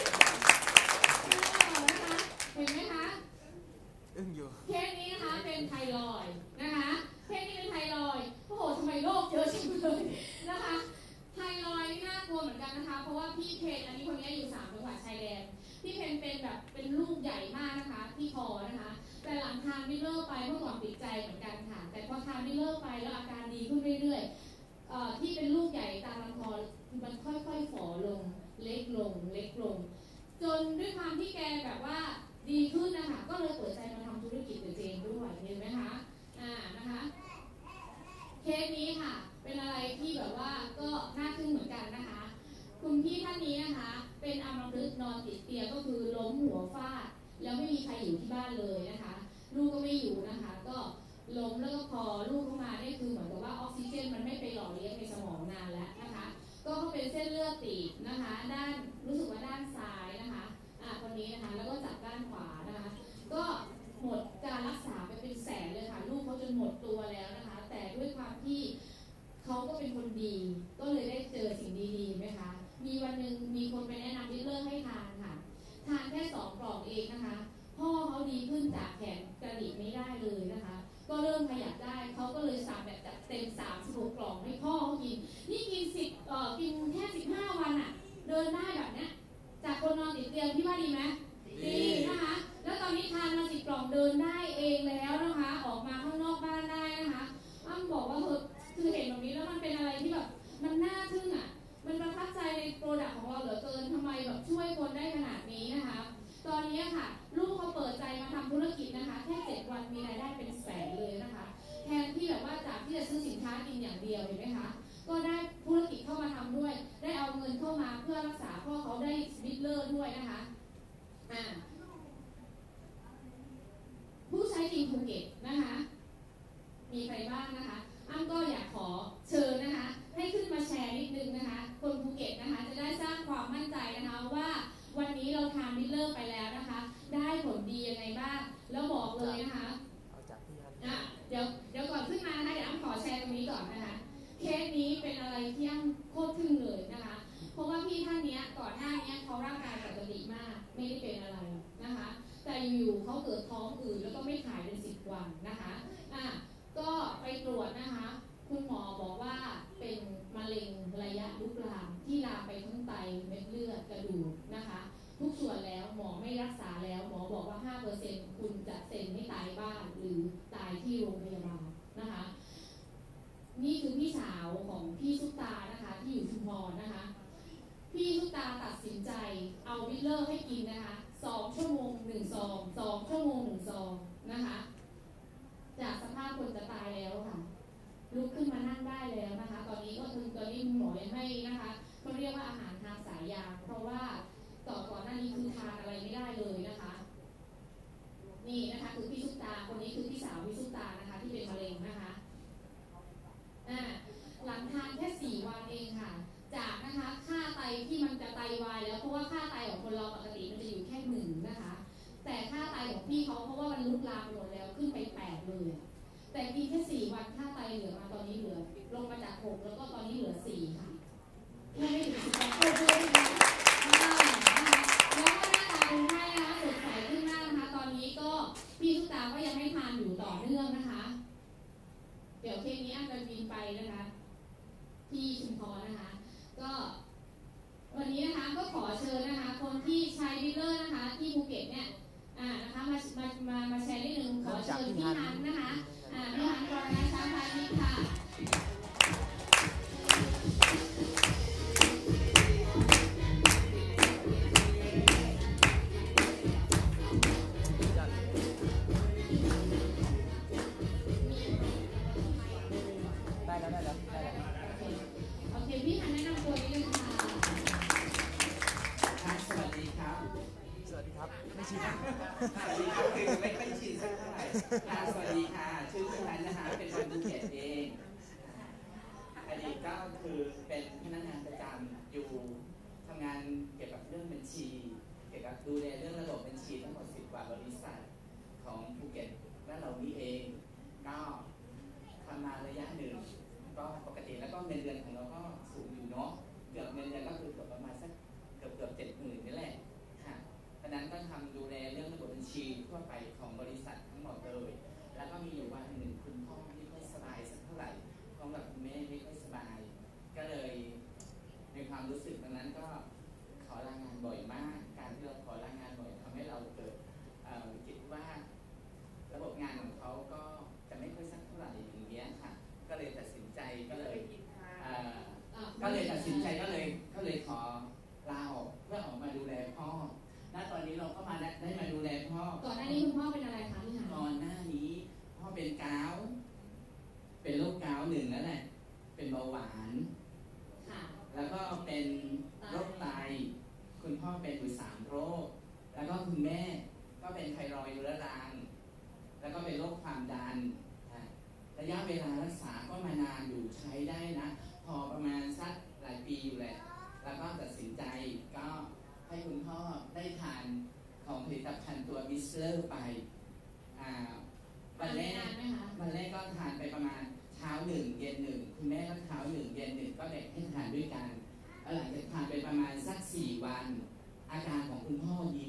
นะคะเห็นไหมคะอยู่เคสนี้นะคะเป็นไทรอยด์นะคะเคสนี้เป็นไทรอยด์โอ้โหทำไมโรคเยอะจังเลยนะคะไทรอยด์นี่น่ากลัวเหมือนกันนะคะเพราะว่าพี่เพนอันนี้คนนี้อยู่3 จังหวัดชายแดนพี่เพนเป็นแบบเป็นลูกใหญ่มากนะคะที่คอนะคะแต่หลังทานมิลเลอร์ไปเมื่อก่อนติดใจเหมือนกันค่ะแต่พอทานมิลเลอร์ไปแล้วอาการดีขึ้นเรื่อยๆที่เป็นลูกใหญ่ตามลำคอมันค่อยๆฝ่อลงเล็กลงจนด้วยความที่แกแบบว่าดีขึ้นนะคะก็เลยเปิดใจมาทำธุรกิจกับเจนด้วยเห็นไหมคะนะคะเคสนี้ค่ะเป็นอะไรที่แบบว่าก็น่าทึ่งเหมือนกันนะคะคุณพี่ท่านนี้นะคะเป็นอัมพฤกษ์นอนติดเตียงก็คือล้มหัวฟาดแล้วไม่มีใครอยู่ที่บ้านเลยนะคะลูกก็ไม่อยู่นะคะก็ล้มแล้วก็พอลูกเข้ามาเนี่ยคือเหมือนกับว่าออกซิเจนมันไม่ไปหล่อเลี้ยงในสมองนานแล้วนะคะก็เป็นเส้นเลือดตีบนะคะด้านรู้สึกว่าด้านซ้ายนะคะคนนี้นะคะแล้วก็จากด้านขวานะคะก็หมดการรักษาไปเป็นแสนเลยค่ะลูกเขาจนหมดตัวแล้วนะคะแต่ด้วยความที่เขาก็เป็นคนดีก็เลยได้เจอสิ่งดีๆไหมคะมีวันหนึ่งมีคนไปแนะนำลิเลิกให้ทานค่ะทานแค่2 กล่องเองนะคะพ่อเขาดีขึ้นจากแขนกระดิกไม่ได้เลยนะคะก็เริ่มขยับได้เขาก็เลยสั่งแบบจัดเต็ม36 กล่องให้พ่อเขากินนี่กินกินแค่15 วันอ่ะเดินได้แบบเนี้ยจากคนนอนติดเตียงพี่ว่าดีไหมดีนะคะแล้วตอนนี้ทานมา10 กล่องเดินได้เองแล้วนะคะออกมาข้างนอกบ้านได้นะคะอ้ำบอกว่าคือเห็นแบบนี้แล้วมันเป็นอะไรที่แบบมันน่าทึ่งอ่ะมันประทับใจในโปรดักต์ของเราเหลือเกินทำไมแบบช่วยคนได้ขนาดนี้นะคะตอนนี้ค่ะลูกเขาเปิดใจมาทำธุรกิจนะคะแค่7 วันมีรายได้เป็นแสนเลยนะคะแทนที่แบบว่าจากที่จะซื้อสินค้ากินอย่างเดียวเห็นไหมคะก็ได้ธุรกิจเข้ามาทำด้วยได้เอาเงินเข้ามาเพื่อรักษาพ่อเขาได้วิตเลอร์ด้วยนะคะผู้ใช้จริงภูเก็ตนะคะมีใครบ้างนะคะอ้ำก็อยากขอเชิญนะคะให้ขึ้นมาแชร์นิดนึงนะคะคนภูเก็ตนะคะจะได้สร้างความมั่นใจนะคะว่าวันนี้เราทานวิตเลอร์ไปแล้วนะคะได้ผลดียังไงบ้างแล้วบอกเลยนะคะเดี๋ยวก่อนขึ้นมานะคะเดี๋ยวอ้ำขอแชร์ตรงนี้ก่อนนะคะเคสนี้เป็นอะไรที่อ้ำโคตรทึ่งเลยนะคะเพราะว่าพี่ท่านนี้ก่อนหน้านี้เขาร่างกายปกติมากไม่ได้เป็นอะไรนะคะแต่อยู่ๆเขาเกิดท้องอืดแล้วก็ไม่ถ่ายเป็น10 วันนะคะก็ไปตรวจนะคะคุณหมอบอกว่าเป็นมะเร็งระยะลุกลามที่ลามไปทั้งไตเม็ดเลือดกระดูกนะคะทุกส่วนแล้วหมอไม่รักษาแล้วหมอบอกว่า 5% คุณจะเซ็นไม่ตายบ้านหรือตายที่โรงพยาบาลนะคะนี่คือพี่สาวของพี่ซุปตานะคะที่อยู่ชุมพรนะคะพี่ซุปตาตัดสินใจเอาวิตเลอร์ให้กินนะคะ2 ชั่วโมง1 ซอง2 ชั่วโมง1 ซองนะคะจากสภาพคนจะตายแล้วค่ะลุกขึ้นมานั่งได้แล้วนะคะตอนนี้หมอยังให้นะคะเขาเรียกว่าอาหารทางสายยางเพราะว่าก่อนหน้านี้คือทานอะไรไม่ได้เลยนะคะนี่นะคะคือพี่ซุปตาคนนี้คือพี่สาวพี่ซุปตานะคะที่เป็นมะเร็งนะคะหลังทานแค่4 วันเองค่ะจากนะคะค่าไตที่มันจะไตวายแล้วเพราะว่าค่าไตของคนเราปกติมันจะอยู่แค่1นะคะแต่ค่าไตของพี่เขาเพราะว่ามันลุกลามหมดแล้วขึ้นไป8เลยแต่แต่กินแค่4 วันค่าไตเหลือมาตอนนี้เหลือลงมาจาก6แล้วก็ตอนนี้เหลือ4ค่ะยังไม่ถึง10 วันโอ้โหแล้วก็หน้าตาคนไข้นะคะสดใสขึ้นมากนะคะตอนนี้ก็พี่ทุกตาก็ยังให้ทานอยู่ต่อเนื่องนะคะเดี๋ยวเคสนี้อันจะบินไปนะคะที่ชุมพรนะคะก็วันนี้นะคะก็ขอเชิญนะคะคนที่ใช้ดิลเลอร์นะคะที่ภูเก็ตเนี่ยนะคะมาแชร์นิดนึงขอเชิญพี่ฮันนะคะพี่ฮันกรณช้างพาณิชย์ค่ะได้แล้วโอเคพี่ฮันแนะนำตัวนิดนึงค่ะสวัสดีครับสวัสดีครับ ไม่ชินสวัสดีครับคือไม่ค่อยชินสักเท่าไหร่สวัสดีค่ะ ชื่อคุณนันนะคะ เป็นคนภูเก็ตเองอดีตก็คือเป็นพนักงานประจำอยู่ทำงานเกี่ยวกับเรื่องบัญชี เกี่ยวกับดูแลเรื่องระบบบัญชีทั้งหมด10 กว่าบริษัทของภูเก็ตและเรานี่เองก็ทำมาระยะหนึ่งก็ปกติแล้วก็เงินเดือนของเราก็สูงอยู่เนาะเกือบเงินเดือนก็คือเกือบประมาณสักเกือบ70,000นี่แหละค่ะเพราะนั้นก็ทำดูแลเรื่องระบบบัญชีทั่วไปของบริษัททั้งหมดเลยแล้วก็มีอยู่วันหนึ่งคุณพ่อไม่ค่อยสบายสักเท่าไหร่เพราะแบบคุณแม่ไม่ค่อยสบายก็เลยในความรู้สึกตอนนั้นก็ขอลางานบ่อยมากการที่เราขอลางานบ่อยทำให้เราเกิดคิดว่าระบบงานของเขาก็จะไม่ค่อยสักเท่าไหร่อย่างเงี้ยค่ะก็เลยตัดสินใจก็เลยขอลาออกเพื่อออกมาดูแลพ่อณตอนนี้เราก็มาได้มาดูแลพ่อก่อนหน้านี้คุณพ่อเป็นอะไรคะพี่ฮันก่อนหน้านี้พ่อเป็นเกาต์เป็นโรคเกาต์1แล้วแหละเป็นเบาหวานแล้วก็เป็นโรคไตคุณพ่อเป็นอยู่3 โรคแล้วก็คุณแม่ก็เป็นไทรอยด์เรื้อรังแล้วก็เป็นโรคความดันระยะเวลารักษาก็มานานอยู่ใช้ได้นะพอประมาณสักหลายปีอยู่แหละแล้วก็ตัดสินใจก็ให้คุณพ่อได้ทานของผลิตภัณฑ์ตัวบิสเลอร์ไปวันแรกก็ทานไปประมาณเช้า1 เย็น1คุณแม่ก็เช้า1 เย็น1ก็แบ่งให้ทานด้วยกันหลังจากทานไปประมาณสัก4 วันอาการของคุณพ่อดี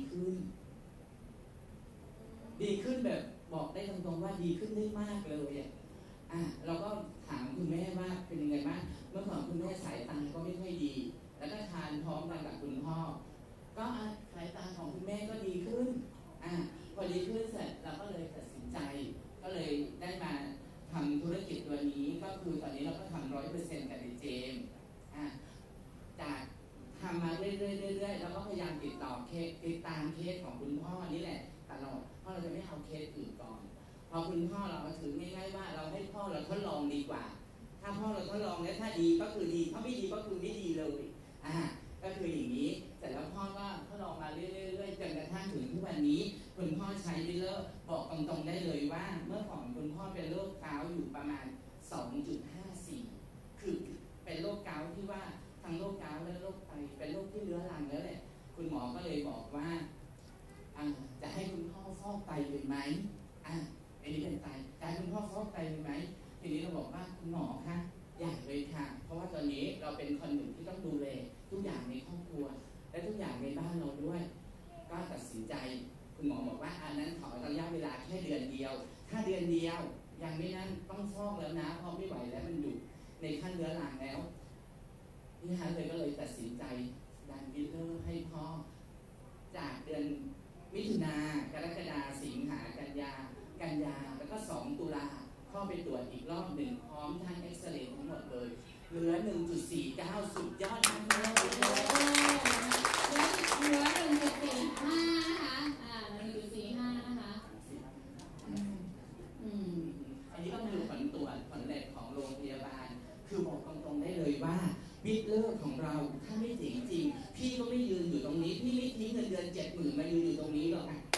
ขึ้นแบบบอกได้ตรงๆว่าดีขึ้นได้มากเลยเราก็ถามคุณแม่ว่าเป็นยังไงบ้างเมื่อก่อนคุณแม่สายตาก็ไม่ค่อยดีแล้วก็ทานพร้อมกันกับคุณพ่อก็สายตาของคุณแม่ก็ดีขึ้นพอดีขึ้นเสร็จเราก็เลยตัดสินใจก็เลยได้มาทำธุรกิจตัวนี้ก็คือตอนนี้เราก็ทำ100%กับดิเจมจากทำมาเรื่อยๆแล้วก็พยายามติดตามเคสของคุณพ่อนี่แหละตลอดเพราะเราจะไม่เอาเคสอื่นก่อนพอคุณพ่อเราถือง่ายๆว่าเราให้พ่อเราทดลองดีกว่าถ้าพ่อเราทดลองแล้วถ้าดีก็คือดีถ้าไม่ดีก็คือไม่ดีเลยก็คืออย่างนี้แต่แล้วพ่อก็ทดลองมาเรื่อยๆจนกระทั่งถึงทุกวันนี้คุณพ่อใช้ดิลเลอร์บอกตรงๆได้เลยว่าเมื่อก่อนคุณพ่อเป็นโรคเกาต์อยู่ประมาณ 2.54 คือเป็นโรคเกาต์ที่ว่าทั้งโรคเกาต์และโรคไตเป็นโรคที่เรื้อรังแล้วแหละคุณหมอก็เลยบอกว่าจะให้คุณพ่อฟอกไตเลยไหมอันนี้เป็นไตจะให้คุณพ่อฟอกไตเลยไหมทีนี้เราบอกว่าคุณหมอคะอยากเลยค่ะเพราะว่าตอนนี้เราเป็นคนหนึ่งที่ต้องดูแลทุกอย่างในครอบครัวและทุกอย่างในบ้านเราด้วยก็ตัดสินใจคุณหมอบอกว่าอันนั้นขอระยะเวลาแค่เดือนเดียวถ้าเดือนเดียวยังไม่นั้นต้องฟอกแล้วนะเพราะไม่ไหวแล้วมันอยู่ในขั้นเรื้อรังแล้วพี่ฮันเลยก็เลยตัดสินใจดันบิลเลอร์ให้พ่อจากเดือนมิถุนากรกฎาสิงหากันยแล้วก็2 ตุลาพ่อไปตรวจอีกรอบหนึ่งพร้อมทั้งเอ็กซเรย์ทั้งหมดเลยเหลือ 1.49 สุดยอดมากเลยเหลือ 1.45 นะคะ1.45 นะคะอันนี้ต้องดูผลตรวจผลแลบของโรงพยาบาลคือบอกตรงๆได้เลยว่าบิลเลอร์ของเราถ้าไม่เจ๋งจริงพี่ก็ไม่ยืนอยู่ตรงนี้พี่ไม่ทิ้งเงินเดือน 70,000 มายืนอยู่ตรงนี้หรอกค่ะ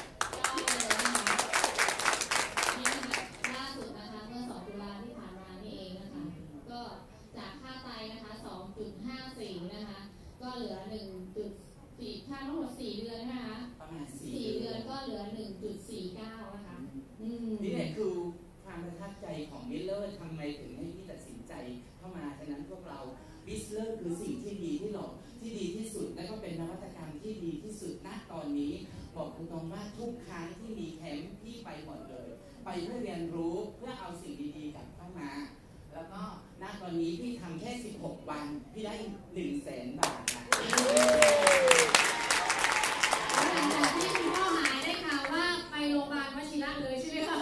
ล่าสุดนะคะเมื่อ2 ตุลาที่ผ่านมานี่เองนะคะก็จากค่าไตนะคะ 2.54 นะคะก็เหลือ 1.4 ค่าทั้งหมด4 เดือนนะคะประมาณ 4 เดือนก็เหลือ 1.49 นะคะนี่แหละคือควความประทับใจของวิลเลอร์ทำไมถึงให้พี่ตัดสินใจเข้ามาฉะนั้นพวกเราวิลเลอร์คือสิ่งที่ดีที่สุดและก็เป็นนวัตกรรมที่ดีที่สุดณตอนนี้บอกตรงๆว่าทุกครั้งที่มีแคมป์พี่ไปหมดเลยไปเพื่อเรียนรู้เพื่อเอาสิ่งดีๆกลับเข้ามาแล้วก็ณตอนนี้พี่ทำแค่16 วันพี่ได้100,000 บาทนะหลังจากที่คุณพ่อหายได้ข่าวว่าไปโรงพยาบาลวชิระเลยใช่ไหมคะ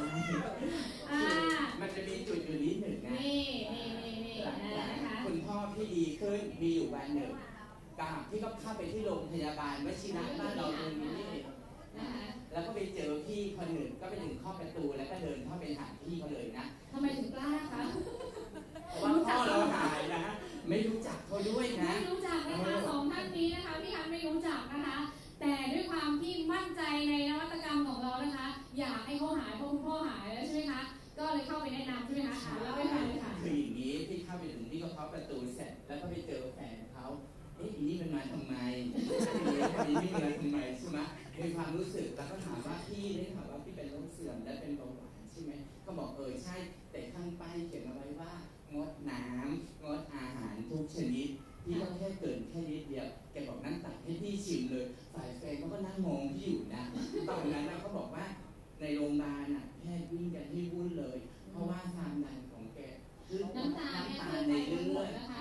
มันจะมีจุดอยู่นิดหนึ่งนะนี่นะคะคุณพ่อพี่ดีขึ้นมีอยู่วันหนึ่งกับที่ก็เข้าไปที่โรงพยาบาลวชิระบ้านเราตรงนี้แล้วก็ไปเจอพี่คนหนึ่งก็ไปถึงข้อประตูแล้วก็เดินเข้าไปหาพี่เขาเลยนะทำไมถึงกล้าคะเพราะว่าพ่อเราหายนะไม่รู้จักเขาด้วยนะไม่รู้จักนะคะ2 ท่านนี้นะคะพี่ฮันไม่รู้จักนะคะแต่ด้วยความที่มั่นใจในนวัตกรรมของเรานะคะอยากให้เขาหายเพราะคุณพ่อหายแล้วใช่ไหมคะก็เลยเข้าไปแนะนำใช่ไหมคะเล่าให้ฟังเลยค่ะคืออย่างนี้ที่เข้าไปถึงที่เขาเคาะประตูเสร็จแล้วก็ไปเจอแฟนเขาอีนี่มันมาทำไมอีนี่มันมาทำไมใช่ไหมมีความรู้สึกแล้วก็ถามว่าพี่ได้ถามว่าพี่เป็นโรคเสื่อมและเป็นเบาหวานใช่ไหมก็บอกใช่แต่ข้างป้ายเขียนเอาไว้ว่างดน้ำงดอาหารทุกชนิดพี่ก็แค่เกินแค่นิดเดียวแกบอกนั่งตักให้พี่ชิมเลยฝ่ายแฟนเขาก็นั่งมองพี่อยู่นะตอนนั้นเขาบอกว่าในโรงพยาบาลแพทย์วิ่งกันให้วุ่นเลยเพราะว่าความดันของแกน้ำตาลในเลือดนะคะ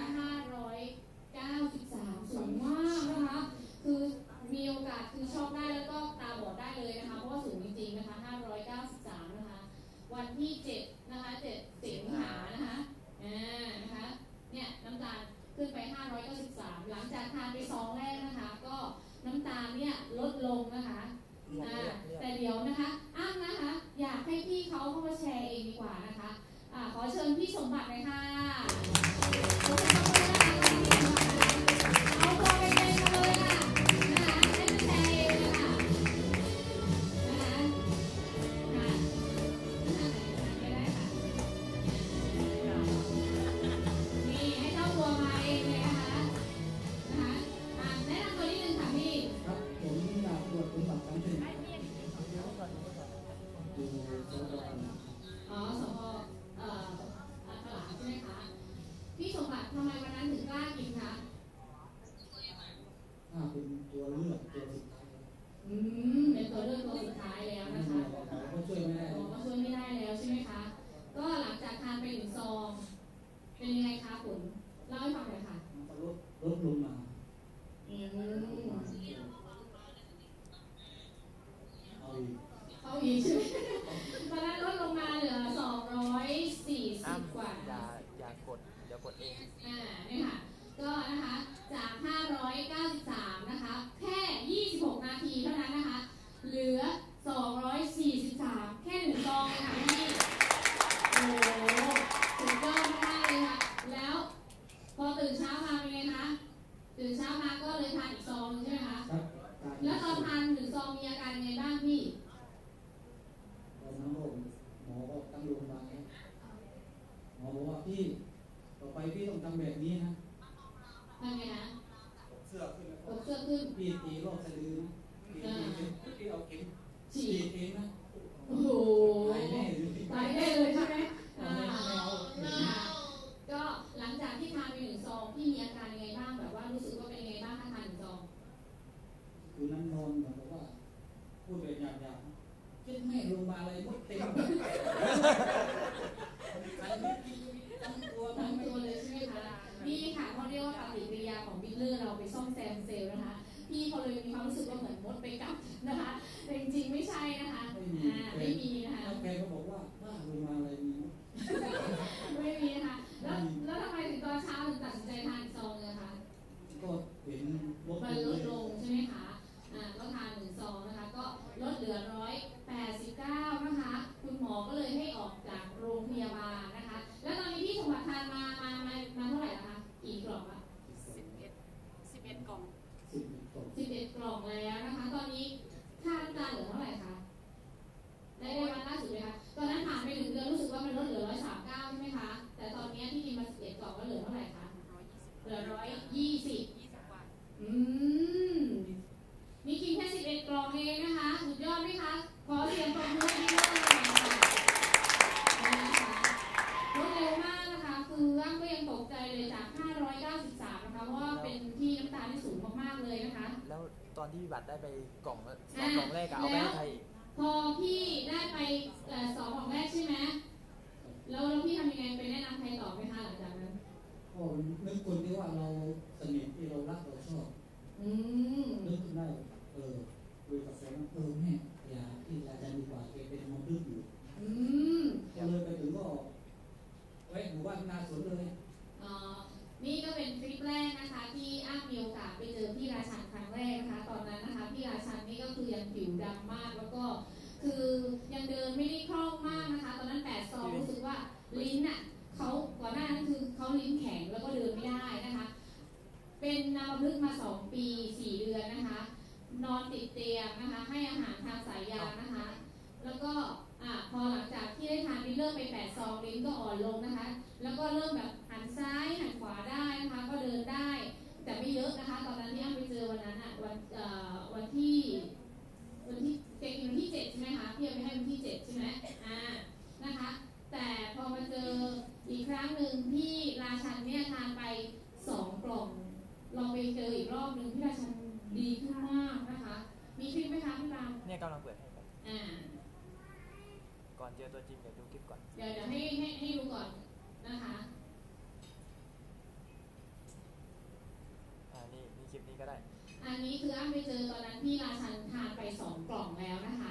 593สูงมากนะคะคือมีโอกาสคือช็อกได้แล้วก็ตาบอดได้เลยนะคะเพราะว่าสูงจริงๆนะคะ593นะคะวันที่7นะคะ7 สิงหานะคะนะคะเนี่ยน้ำตาลขึ้นไป593หลังจากทานไป2 แรกนะคะก็น้ำตาลเนี่ยลดลงนะคะแต่เดี๋ยวนะคะนะคะอยากให้พี่เขาเข้ามาแชร์เองดีกว่านะคะขอเชิญพี่สมบัติเลยค่ะเอาตัวเป็นๆมาเลยค่ะนะคะให้มาแชร์เองเลยค่ะนะคะไม่ได้ค่ะนี่ให้เข้าตัวมาเองเลยนะคะแนะนำตัวนิดนึงค่ะพี่ครับผมดาบตำรวจสมบัติการเงินอยู่สพสพตลาดใช่ไหมคะพี่สมบัติทำไมวันนั้นถึงกล้ากินคะเป็นตัวเลือกตัวสุดท้ายเป็นตัวเลือกตัวสุดท้ายแล้วนะคะก็ช่วยไม่ได้ก็ช่วยไม่ได้แล้วใช่ไหมคะก็หลังจากทานไป1 ซองเป็นยังไงคะผลเล่าให้ฟังหน่อยค่ะลดลงมาเอาอีกใช่ไหมตอนนั้นลดลงมาเหลือ240 กว่าอย่ากดเองนี่ค่ะก็นะคะจาก593นะคะแค่26 นาทีเท่านั้นนะคะเหลือ243แค่1 ซองค่ะพี่โอ้สุดยอดมากเลยค่ะแล้วพอตื่นเช้ามาเป็นไงคะตื่นเช้ามาก็เลยทานอีก ซองใช่ไหมคะแล้วตอนทาน1 ซองมีอาการยังไงบ้างพี่ตอนนั้นหมอก็ตั้งโรงพยาบาลหมอบอกว่าพี่ต่อไปพี่ต้องทำแบบนี้นะทำไงนะเสื้อขึ้นพี่ตีรอบสะดือนะพี่เอาเข็มฉีดเองนะโอ้โหตายแน่เลยใช่ไหมก็หลังจากที่ทานไป1 ซองพี่มีอาการยังไงบ้างแบบว่ารู้สึกว่าเป็นยังไงบ้างถ้าทาน1 ซองคือนั่งนอนแบบว่าพูดแบบหยาบๆคิดไม่ลงมาอะไรหมดเต็มทั้งตัวเลยใช่ไหมคะนี่ค่ะเขาเรียกว่าปฏิกิริยาของบิลเลอร์เราไปซ่อมแซมเซลล์นะคะพี่เขาเลยมีความรู้สึกว่าเหมือนมดไปกัดนะคะแต่จริงๆไม่ใช่นะคะไม่มีนะคะแกก็บอกว่าลงมาอะไรมีไม่มีนะคะแล้วทำไมถึงตอนเช้าถึงตัดสินใจทาน1 ซองเลยคะก็เห็นมันลดลงใช่ไหมคะก็ทาน1 ซองนะคะก็ลดเหลือ189นะคะคุณหมอก็เลยให้ออกจากโรงพยาบาลนะคะแล้วตอนนี้พี่สมบัติทานมาเท่าไหร่นะคะกี่กล่องละ 11 กล่อง 11 กล่องแล้วนะคะตอนนี้ค่าน้ำตาลเหลือเท่าไหร่คะได้วันล่าสุดเลยค่ะตอนนั้นผ่านไป1 เดือนรู้สึกว่ามันลดเหลือ139ใช่ไหมคะแต่ตอนนี้ที่กินมา11 กล่องก็เหลือเท่าไหร่คะเหลือ120กว่านี่กินแค่11 กล่องเองนะคะสุดยอดไหมคะขอเสียงปรบมือให้ด้วยค่ะแล้วตอนที่พี่บัตรได้ไปกล่อง2 กล่องแรกอะเอาไปให้ใครอีกพอพี่ได้ไป2 กล่องแรกใช่ไหมแล้วพี่ทำยังไงไปแนะนำใครต่อไหมคะหลังจากนั้นก็นึกคนที่ว่าเราสนิทที่เรารักเราชอบนึกขึ้นได้คุยกับแฟนแม่อย่าที่ราชาดีกว่าแกเป็นมอดึกอยู่ก็เลยไปถึงก็แวะหมู่บ้านนาสวนเลยนี่ก็เป็นทริปแรกนะคะที่อ้างมีโอกาสไปเจอพี่ราชันครั้งแรกนะคะตอนนั้นนะคะพี่ราชันนี่ก็คือยังผิวดำมากแล้วก็คือยังเดินไม่ได้คล่องมากนะคะตอนนั้น8 ซองรู้สึกว่าลิ้นอ่ะเขาก่อนหน้านั้นคือเขาลิ้นแข็งแล้วก็เดินไม่ได้นะคะเป็นอัมพฤกษ์มา2 ปี 4 เดือนนะคะนอนติดเตียงนะคะให้อาหารทางสายยางนะคะแล้วก็พอหลังจากที่ได้ทานฟิลเลอร์ไป8 ซองลิ้นก็อ่อนลงนะคะแล้วก็เริ่มแบบหันซ้ายหันขวาได้นะคะก็เดินได้แต่ไม่เยอะนะคะตอนนั้นที่อ้ำไปเจอวันนั้นอ่ะวันที่เด็กวันที่ 7ใช่ไหมคะพี่เอาไปให้วันที่ 7ใช่ไหมนะคะแต่พอมาเจออีกครั้งหนึ่งพี่ราชันเนี่ยทานไป2 กล่องลองไปเจออีกรอบหนึ่งพี่ราชันดีขึ้นมากนะคะมีคลิปไหมคะพี่รามเนี่ยกำลังเปิดให้ครับก่อนเจอตัวจริงเดี๋ยวดูคลิปก่อนเดี๋ยวให้ดูก่อนนะคะนี่คลิปนี้ก็ได้อันนี้คืออ้ำไปเจอตอนนั้นพี่ราชันทานไป2 กล่องแล้วนะคะ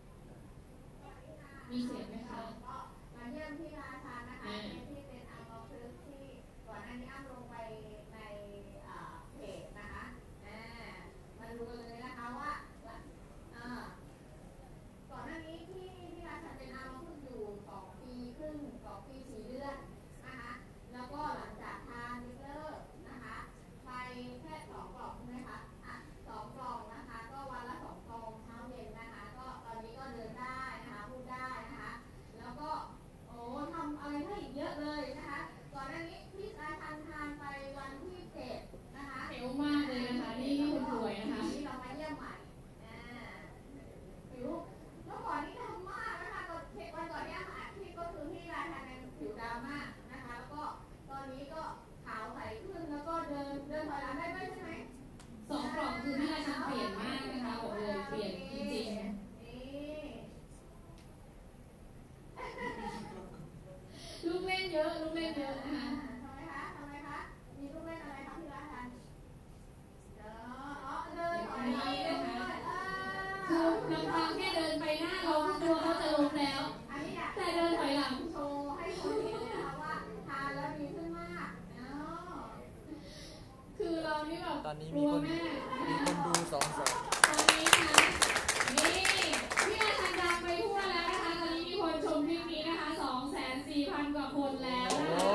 มีเสียงไหมคะมาเยี่ยมพี่ราชันนะคะที่เป็นอัมพฤกษ์ที่ก่อนหน้านี้อ้ำลงไปในเพจนะคะมาดูกันเลยนะคะว่าก่อนหน้านี้ที่ราชันเป็นอัมพฤกษ์อยู่2 ปีครึ่ง2 ปี 4 เดือนนะคะแล้วก็หลังจากทานฟิลเลอร์นะคะไปแค่2 กล่องใช่ไหมคะ2 กล่องนะคะก็วันละ2 ซองเช้าเย็นนะคะก็ตอนนี้ก็เดินได้นะคะพูดได้นะคะแล้วก็ทำอะไรให้อีกเยอะเลยนะคะก่อนหน้านี้พี่ราชันทานไปวันที่7นะคะเร็วมากเลยนะคะนี่คนป่วยนะคะที่เรามาเยี่ยมใหม่ผิวแล้วก่อนนี้ดำมากนะคะวันก่อนนี้ค่ะที่ก็คือพี่ราชันผิวดำมากนะคะแล้วก็ตอนนี้ก็ขาวใสขึ้นแล้วก็เดินถอยหลังได้ด้วยใช่ไหม 2 กล่องคือพี่ราชันเปลี่ยนมากนะคะบอกเลยเปลี่ยนจริงๆลูกเล่นเยอะนะคะทำไมคะมีลูกเล่นอะไรคะพี่ราชันเดินถอยหลังนะคะคือลำพังแค่เดินไปหน้าเราตัวเขาจะล้มแล้วแต่เดินถอยหลังโชว์ให้คนเห็นนะคะว่าทานแล้วดีขึ้นมากคือเรานี่แบบตอนนี้มีคนดู2 แสนตอนนี้นะนี่พี่ราชันดังไปทั่วแล้วนะคะตอนนี้มีคนชมคลิปนี้นะคะ240,000 กว่าคนแล้ว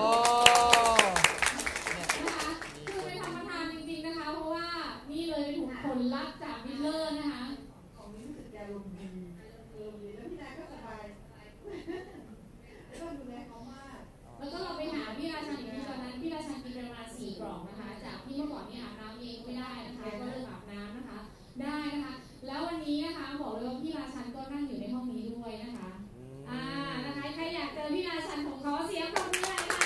นะคะคือเป็นธรรมทานจริงๆนะคะเพราะว่านี่เลยเป็นผลลัพธ์จากฟิลเลอร์นะคะของนี้รู้สึกจะลมดีแล้วพี่นายก็สบายแล้วก็ดูแลเขามากแล้วก็เราไปหาพี่ราชันอีกทีตอนนั้นพี่ราชันกินประมาณ4 กล่องนะคะจากที่เมื่อก่อนนี่อาบน้ำเองไม่ได้นะคะก็เริ่มอาบน้ำนะคะได้นะคะแล้ววันนี้นะคะบอกเลยว่าพี่ราชันก็นั่งอยู่ในห้องนี้ด้วยนะคะนะคะใครอยากเจอพี่ราชันของเขาเสียงปรบมือหน่อยค่ะ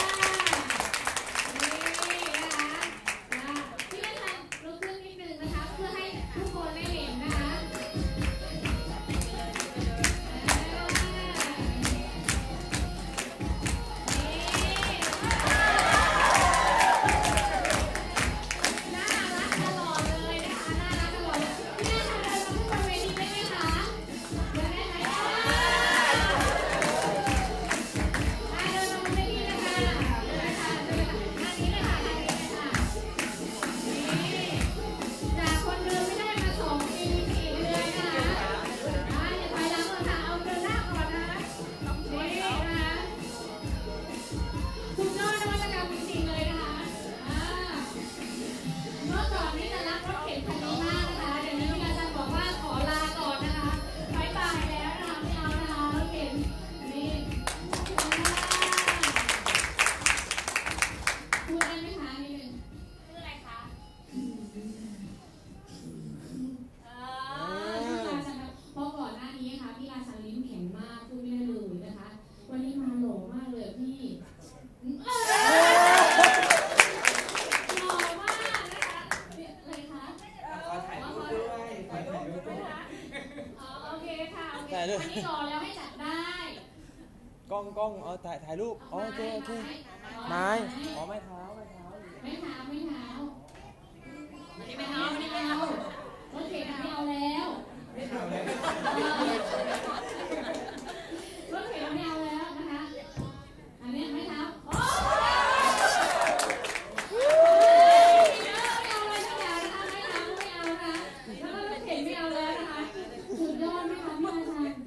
นี่นะคะพี่ราชันลุกขึ้นนิดนึงนะคะเพื่อให้ทุกคนได้เห็นนะคะน่ารักตลอดเลยนะคะน่ารักตลอดเลยพี่ราชันเดินมาขึ้นบนเวทีได้ไหมคะเดินได้ไหมถ่ายรูปอันนี้รอแล้วให้จัดได้กล้องเอาถ่ายรูปโอเคไม้อ๋อไม้เท้าไม่เท้าอันนี้ไม่เอารถเข็นไม่เอาแล้วรถเข็นไม่เอาแล้วนะคะอันนี้ไม่เท้าโอ้ไม่เอาอะไรสักอย่างนะคะไม่เอานะคะแล้วก็รถเข็นไม่เอาแล้วนะคะสุดยอดไหมคะพี่ราชัน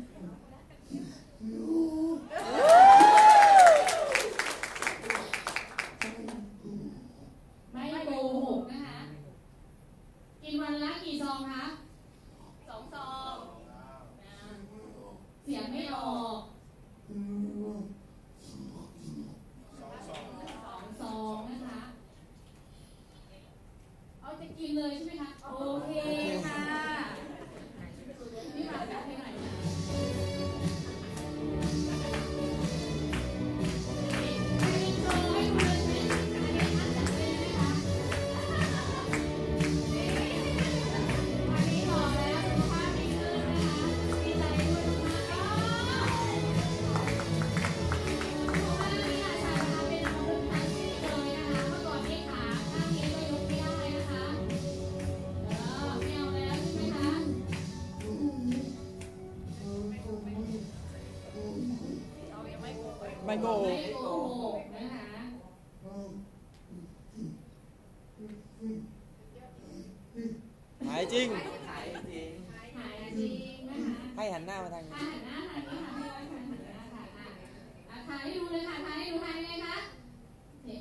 ไม่โกหกนะคะกินวันละกี่ซองคะ2 ซองเสียงไม่ออก2 ซองนะคะเอาจะกินเลยใช่ไหมคะโอเคค่ะนี่มาจัดให้หน่อยนะไม่โกหกไม่โกหกนะคะหายจริงขายจริงหายจริงนะคะให้หันหน้ามาทางนี้หันหน้าค่ะนี่ค่ะหันหน้าค่ะถ่ายให้ดูเลยค่ะถ่ายให้ดูถ่ายยังไงคะนี่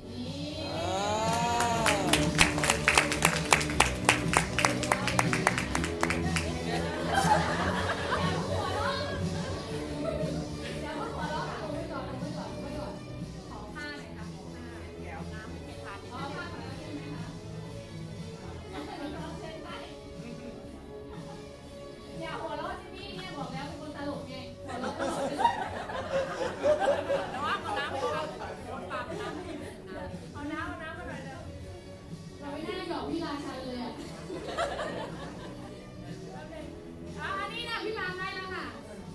เราไม่น่าหยอกพี่ราชันเลยอ่ะอันนี้นะพี่รามได้แล้วค่ะ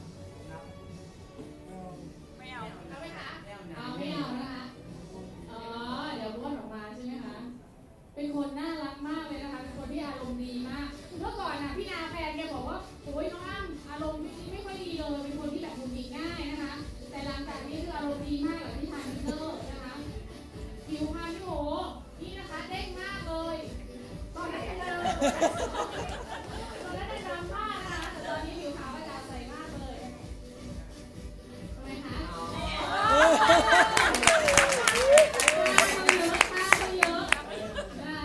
ไม่เอาไหมคะไม่เอานะคะเดี๋ยวบ้วนออกมาใช่ไหมคะเป็นคนน่ารักมากเลยนะคะเป็นคนที่อารมณ์ดีมากเมื่อก่อนน่ะพี่นาแฟนแกบอกว่าโอ้ยน้องอ้ำอารมณ์ไม่ค่อยดีเลยเป็นคนที่แบบหงุดหงิดง่ายนะคะแต่หลังจากนี้คืออารมณ์ดีมากกับที่ทานมิเตอร์นะคะผิวพรรณพี่โหนี่นะคะเด้งมากเลยตอนนั้นยังเดิมตอนนั้นยังดำมากนะคะแต่ตอนนี้ผิวขาวกระจ่างใสมากเลยทำไมคะเยอะนะคะ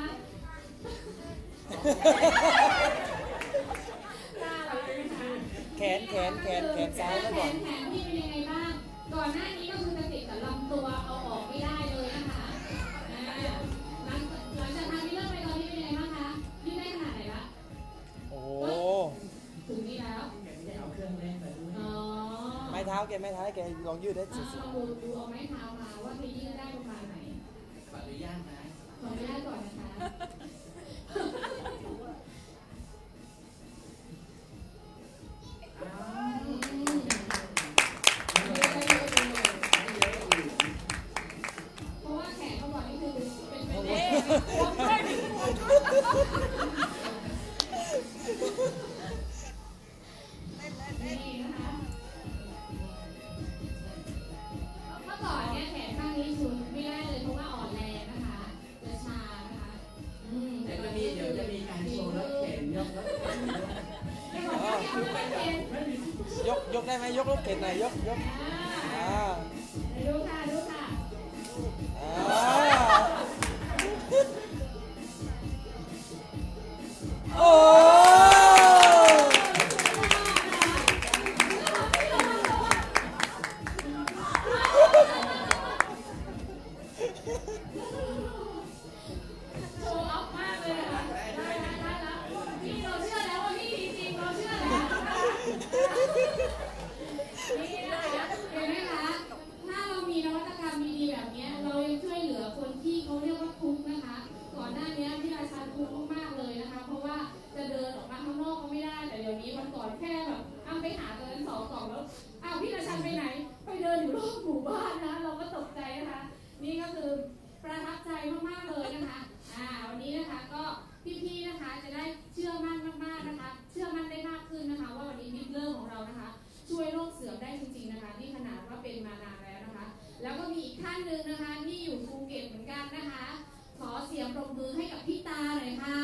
แขนซ้ายไว้ก่อนแขนพี่เป็นยังไงบ้าง ก่อนหน้านี้ก็คือจะติดกับลำตัวเอาออกไม่ได้เลยนะคะหลังจากทำมิเตอร์ไปตอนนี้เป็นยังไงบ้างคะยืดได้ขนาดไหนละโอ้โหถึงนี้แล้วเอาเครื่องเล่นไปด้วยอ๋อไม้เท้าแกลองยืดได้สุดลองดูเอาไม้เท้ามาว่าพี่ยืดได้ประมาณไหนขออนุญาตนะขออนุญาตก่อนนะคะเพราะว่าแขนเขาบอกนี่คือเป็นเด้นี่นะคะเมื่อก่อนเนี่ยแขนข้างนี้ชุนไม่ได้เลยเพราะว่าอ่อนแรงนะคะจะชานะคะเดี๋ยวจะมีการโชว์รถเข็นยกรถเข็นด้วยไม่บอกว่าเอารถเข็นยกได้ไหมยกรถเข็นหน่อยยกดูค่ะโอ้โชว์ออฟมากเลยนะคะได้แล้วพี่เราเชื่อแล้วว่าพี่จริงเราเชื่อแล้วนี่นะคะเห็นไหมคะถ้าเรามีนวัตกรรมดีๆแบบนี้เรายังช่วยเหลือคนที่เขาเรียกว่าทุกข์นะคะก่อนหน้านี้พี่ราชันทุกข์มากๆเลยนะคะเพราะว่าจะเดินออกมาข้างนอกก็ไม่ได้แต่เดี๋ยวนี้วันก่อนแค่แบบเอาไปหาตัวนั้น2 กล่องแล้วอ้าวพี่ราชันไปไหนไปเดินอยู่รอบหมู่บ้านนะเราก็ตกใจนะคะนี่ก็คือประทับใจมากๆเลยนะคะวันนี้นะคะก็พี่ๆนะคะจะได้เชื่อมั่นมากๆนะคะเชื่อมั่นได้มากขึ้นนะคะว่าวันนี้บิ๊กเลิฟของเรานะคะช่วยโรคเสื่อมได้จริงๆนะคะนี่ขนาดว่าเป็นมานานแล้วนะคะแล้วก็มีอีกท่านหนึ่งนะคะที่อยู่ภูเก็ตเหมือนกันนะคะขอเสียงปรบมือให้กับพี่ตาหน่อยค่ะ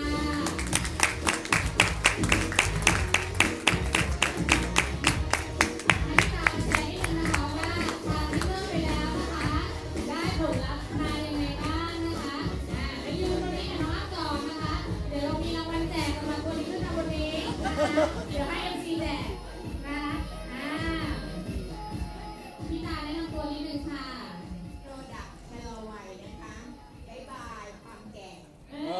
ให้ตาแชร์นิดนึงนะคะว่าทานบิ๊กเลิฟไปแล้วนะคะได้ผลลัพธ์มายังไงบ้างนะคะไปยืนตรงนี้กับน้องอัพก่อนนะคะเดี๋ยวเรามีรางวัลแจกสำหรับคนที่ขึ้นมาบนนี้นะคะเดี๋ยวให้ MC แจกนะคะพี่ตาแนะนำตัวนิดนึงค่ะโปรดักต์ชะลอวัยนะคะบ๊ายบายความแก่โอ้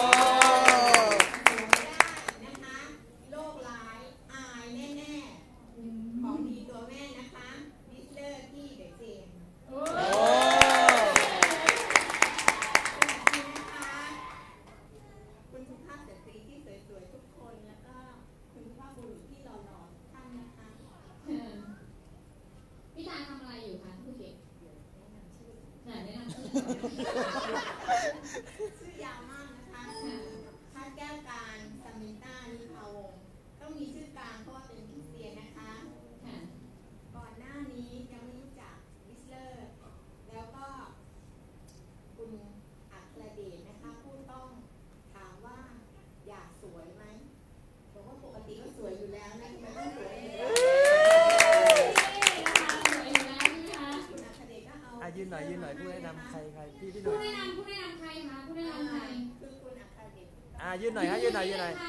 นะคะโรคร้ายอายแน่ๆของดีตัวแม่นะคะมิสเลอร์ที่เดอะเจมส์โอ้สวัสดีนะคะคุณสุภาพสตรีที่สวยๆทุกคนแล้วก็คุณสุภาพบุรุษที่หล่อๆทุกท่านนะคะพี่ตาทำอะไรอยู่คะผู้เก็บแนะนำชื่อแนะนำชื่อชื่อยาวมากนะคะถ้าแก้วการซามิต้านิพาวงศ์ต้องมีชื่อกลางเพราะว่าเป็นคริสเตียนนะคะค่ะก่อนหน้านี้ยังไม่รู้จักวิสเลอร์ แล้วก็คุณอัครเดชนะคะผู้ต้องถามว่าอยากสวยไหมบอกว่าปกติก็สวยอยู่แล้วนะทำไมต้องสวยอีกคุณอัครเดชก็เอายืนหน่อยผู้แนะนำใครพี่หน่ผู้อยแนะนำใครคะผู้แนะนำใครคือคุณอัครเดชยืนหน่อยยืนหน่อย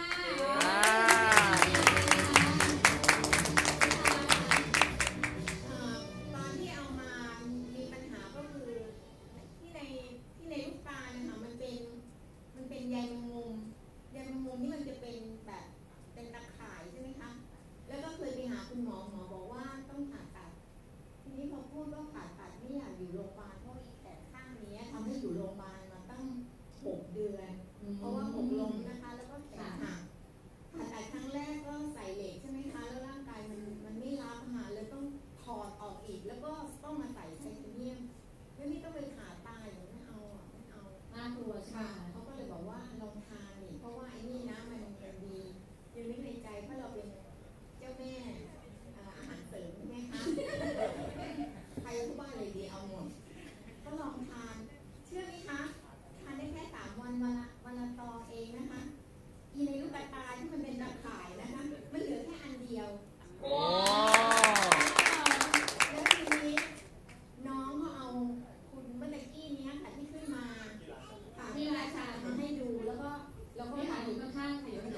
ตอนที่เอามามีปัญหาก็คือที่ในลูกตาเนี่ยค่ะมันเป็นใยแมงมุมนี่มันจะเป็นแบบเป็นตะข่ายใช่ไหมคะแล้วก็เคยไปหาคุณหมอบอกว่าต้องผ่าตัดทีนี้พอพูดว่าผ่าตัดไม่อยากอยู่โรงพยาบาลเพราะอีกแขนข้างนี้ทำให้อยู่โรงพยาบาลมาตั้ง6 เดือนเพราะว่าหกล้มนะคะแล้วก็แขนหักผ่าตัดครั้งแรกก็ใส่เหล็กใช่ไหมคะแล้วร่างกายมันไม่รับเลยต้องถอดออกอีกแล้วก็ต้องมาใส่ไทเทเนียมแล้วนี่ต้องไปผ่าตาอยู่ไม่เอาน่ากลัวใช่ไหมค่ะเขาก็เลยบอกว่าลองทานนี่เพราะว่าไอ้นี่นะมันดียังนึกในใจเพราะเราเป็นเจ้าแม่อาหารเสริมใช่ไหมคะใครทุกบ้านเลยดีเอาหมดก็ลองทานเชื่อไหมคะทานได้แค่3 วันวันละซองเองนะคะอีในลูกตาที่มันเป็นตะข่ายนะคะมันเหลือแค่อันเดียวโอ้แล้วทีนี้น้องก็เอาคุณเมื่อกี้นี้ค่ะที่ขึ้นมาค่ะพี่ราชามาให้ดูแล้วก็เราก็พี่ถ่าถ่าย ยอยู่ข้างๆค่ะอยู่ข้าง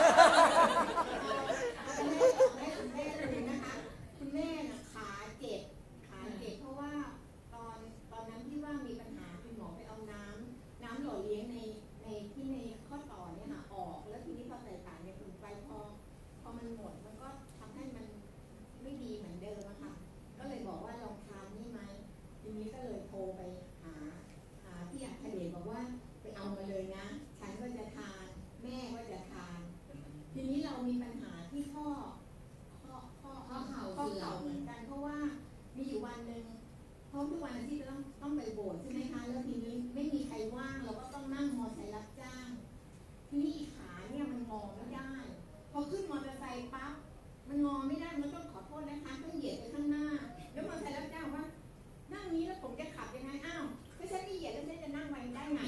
ให้คุณแม่ดูนะคะ คุณแม่น่ะขาเจ็บเพราะว่าตอนนั้นที่ว่ามีปัญหาคุณหมอไปเอาน้ำหล่อเลี้ยงในที่ในข้อต่อเนี่ยค่ะออกแล้วทีนี้พอใส่สารเนี่ยคุณไปพอมันหมดมันก็ทำให้มันไม่ดีเหมือนเดิมอะค่ะก็เลยบอกว่าลองทานนี่ไหมทีนี้ก็เลยโทรไปหาพี่อัครเดชบอกว่าไปเอามาเลยนะฉันก็จะทานแม่ก็จะทานทีนี้เรามีปัญหาที่ข้อเข่าเหมือนกันเพราะว่ามีอยู่วันหนึ่งเพราะทุกวันอาทิตย์ต้องไปโบสถ์ใช่ไหมคะแล้วทีนี้ไม่มีใครว่างเราก็ต้องนั่งมอเตอร์ไซค์รับจ้างทีนี้อีขาเนี่ยมันงอไม่ได้พอขึ้นมอเตอร์ไซค์ปั๊บมันงอไม่ได้มันต้องขอโทษนะคะต้องเหยียดไปข้างหน้าแล้วมอเตอร์ไซค์รับจ้างว่านั่งนี้แล้วผมจะขับยังไงอ้าวไม่ใช่พี่เหยียดแล้วฉันจะนั่งไว้ได้ไง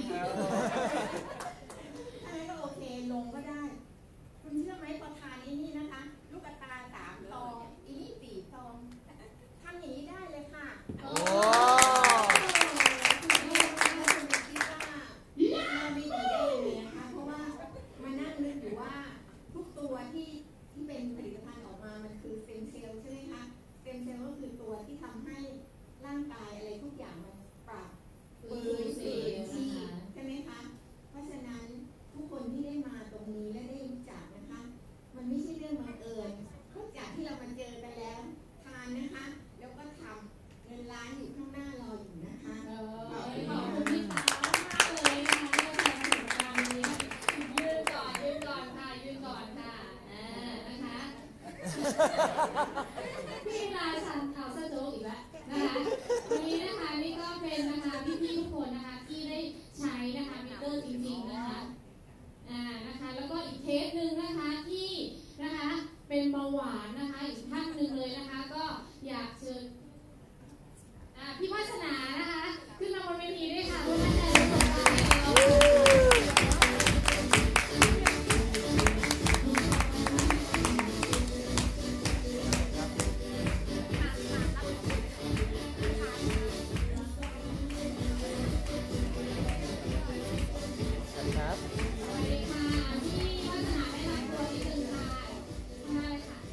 ถ้างั้นก็โอเคลงก็ได้คุณเชื่อไหมพอทานนี่นะคะลูกตา3 ซองอีนี่4 ซองทำอย่างนี้ได้เลยค่ะโอ้ไม่ดีได้เลยนะคะเพราะว่ามานั่งนึกอยู่ว่าทุกตัวที่เป็นผลิตภัณฑ์ออกมามันคือเซนเซพี่ราชันเอาซะโจ๊กอีกแล้วนะคะวันนี้นะคะนี่ก็เป็นนะคะพี่ๆทุกคนนะคะที่ได้ใช้นะคะมิเตอร์จริงๆนะคะนะคะแล้วก็อีกเคสหนึ่งนะคะที่นะคะเป็นเบาหวานนะคะอีกท่านหนึ่งเลยนะคะก็อยากเชิญพี่วาสนานะคะขึ้นมาบนเวทีด้วยค่ะคุณท่านจะส่งมาให้เราครับสวัสดีค่ะพี่วาสนาได้รับตัวนิดนึงค่ะมาเลยค่ะ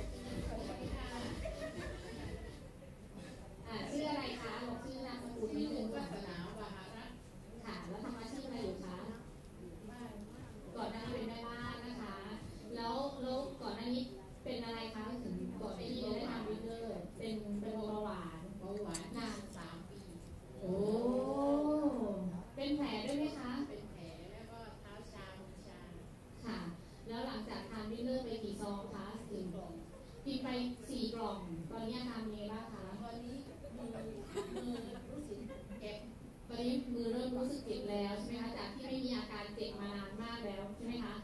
ชื่ออะไรคะบอกชื่อนามสกุลนิดนึงวาสนาวาหารัตน์ค่ะแล้วทำอาชีพอะไรอยู่คะก่อนหน้านี้เป็นแม่บ้านนะคะแล้วก่อนหน้านี้เป็นอะไรคะถึงก่อนที่จะได้ทำวิกเกอร์เป็นเบาหวานนาน3 ปีโอ้เป็นแผลด้วยไหมคะเป็นแผลแล้วก็เท้าชามือชาค่ะแล้วหลังจากทานวิกเกอร์ไปกี่ซองคะ4 กล่องกินไป4 กล่องตอนนี้อาการเป็นไงบ้างคะตอนนี้มือรู้สึกเจ็บตอนนี้มือเริ่มรู้สึกเจ็บแล้วใช่ไหมคะจากที่ไม่มีอาการเจ็บมานานมากแล้วใช่ไหมคะ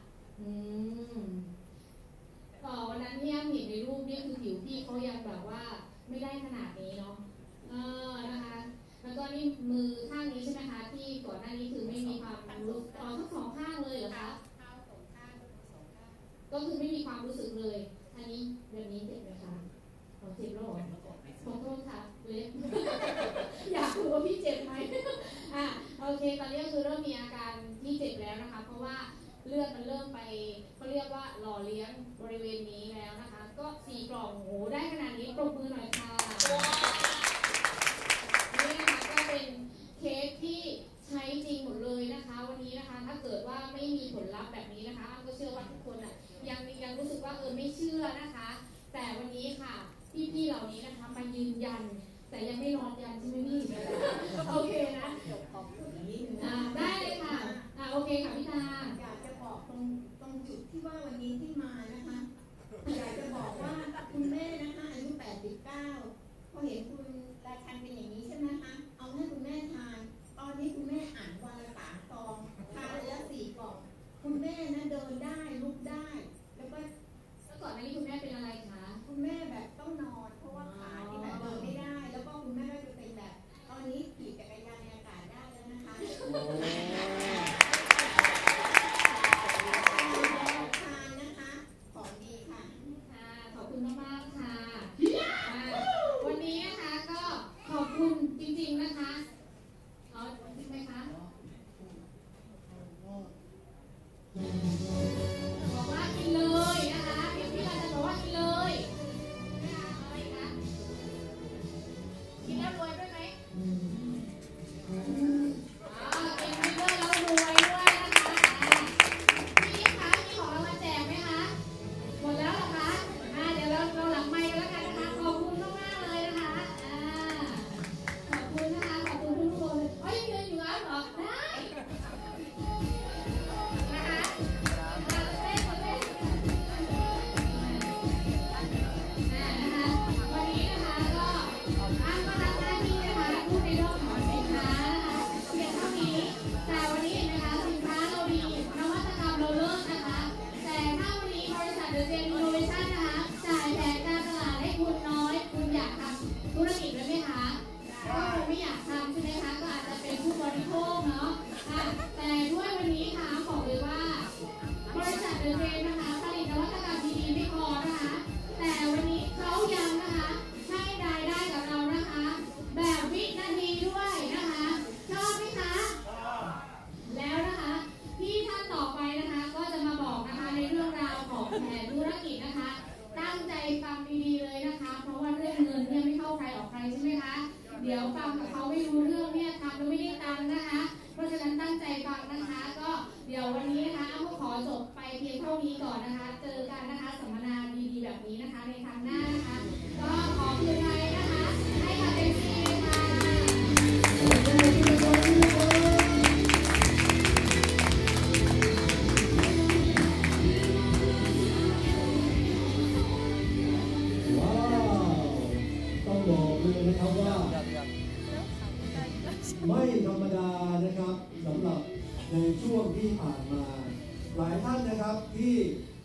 วันนั้นที่เห็นในรูปเนี่ยคือผิวพี่เขายังแบบว่าไม่ได้ขนาดนี้เนาะนะคะแล้วก็นี่มือข้างนี้ใช่ไหมคะที่ก่อนหน้านี้คือไม่มีความรู้ทั้ง2 ข้างเลยเหรอคะเท้า2 ข้างก็คือไม่มีความรู้สึกเลยอันนี้แบบนี้เจ็บไหมคะเจ็บแล้วเหรอขอโทษค่ะเล็บ อยากรู้ว่าพี่เจ็บไหม โอเคตอนนี้ก็คือเริ่มมีอาการที่เจ็บแล้วนะคะเพราะว่าเลือดมันเริ่มไปเขาเรียกว่าหล่อเลี้ยงบริเวณนี้แล้วนะคะก็4 กล่องโหได้ขนาดนี้ปรบมือหน่อยค่ะนี่นะคะก็เป็นเคสที่ใช้จริงหมดเลยนะคะวันนี้นะคะถ้าเกิดว่าไม่มีผลลัพธ์แบบนี้นะคะก็เชื่อว่าทุกคนยังรู้สึกว่าไม่เชื่อนะคะแต่วันนี้ค่ะพี่ๆเหล่านี้นะคะมายืนยันแต่ยังไม่นอนยันใช่ไหมพี่โอเคนะได้เลยค่ะโอเคค่ะพี่ตาอยากจะบอกตรงจุดที่ว่าวันนี้ที่มานะคะอยากจะบอกว่าคุณแม่นะคะอายุ89พอเห็นคุณราชันเป็นอย่างนี้ใช่ไหมคะเอาให้คุณแม่ทานตอนนี้คุณแม่อ่านวันละ3 ซองทานแล้ว4 กล่องคุณแม่นะเดินได้ลุกได้แล้วก่อนหน้านี้คุณแม่เป็นอะไรคะคุณแม่แบบต้องนอนเพราะว่าขาที่แบบเดินไม่ได้แล้วก็คุณแม่ก็จะเป็นแบบตอนนี้ขี่จักรยานในอากาศได้แล้วนะคะทานนะคะของดีค่ะขอบคุณมากๆค่ะวันนี้นะคะก็ขอบคุณจริงๆนะคะใช่ไหมคะบอกว่ากินเลยนะคะพี่เราจะบอกว่ากินเลยกินแล้วรวยด้วยไหมกินไปด้วยแล้วรวยด้วยนะคะพี่คะมีของรางวัลแจกไหมคะหมดแล้วเหรอคะเดี๋ยวเราหลังไมค์กันแล้วกันนะคะขอบคุณมากๆเลยนะคะขอบคุณนะคะขอบคุณทุกคนยืนอยู่แล้วเหรอได้นะคะวันนี้นะคะก็อ้างว่าทำหน้าที่นะคะพูดในเรื่องของสินค้านะคะเพียงเท่านี้แต่วันนี้นะคะสินค้าเราดีนวัตกรรมเราเลิศนะคะแต่ถ้าวันนี้บริษัทเดอะเจนอินโนเวชั่นนะคะจ่ายแผนการตลาดให้คุณน้อยคุณอยากทำธุรกิจไหมคะก็คงไม่อยากทำใช่ไหมคะก็อาจจะเป็นผู้บริโภคเนาะแต่ด้วยวันนี้ค่ะบอกเลยว่าบริษัทเดอะเจนนะคะผลิตนวัตกรรมดีๆไม่พอนะคะแต่วันนี้เขายังนะคะให้รายได้กับเรานะคะแบบวินาทีด้วยนะคะชอบไหมคะแล้วนะคะที่ท่านต่อไปนะคะก็จะมาบอกนะคะในเรื่องราวของแผนธุรกิจนะคะตั้งใจฟังดีๆเลยนะคะเพราะว่าเรื่องเงินเนี่ยไม่เข้าใครออกใครใช่ไหมคะเดี๋ยวฟังกับเขาไม่รู้เรื่องเนี่ยทำแล้วไม่ได้ตังค์นะคะเพราะฉะนั้นตั้งใจฟังนะคะก็เดี๋ยววันนี้นะคะก็ขอจบไปเพียงเท่านี้ก่อนนะคะเจอกันนะคะสัมมนาดีๆแบบนี้นะคะในครั้งหน้านะคะก็ขอคืนไทยนะคะให้กับเต็มที่เลยค่ะนะครับว่าไม่ธรรมดานะครับสำหรับในช่วงที่ผ่านมาหลายท่านนะครับที่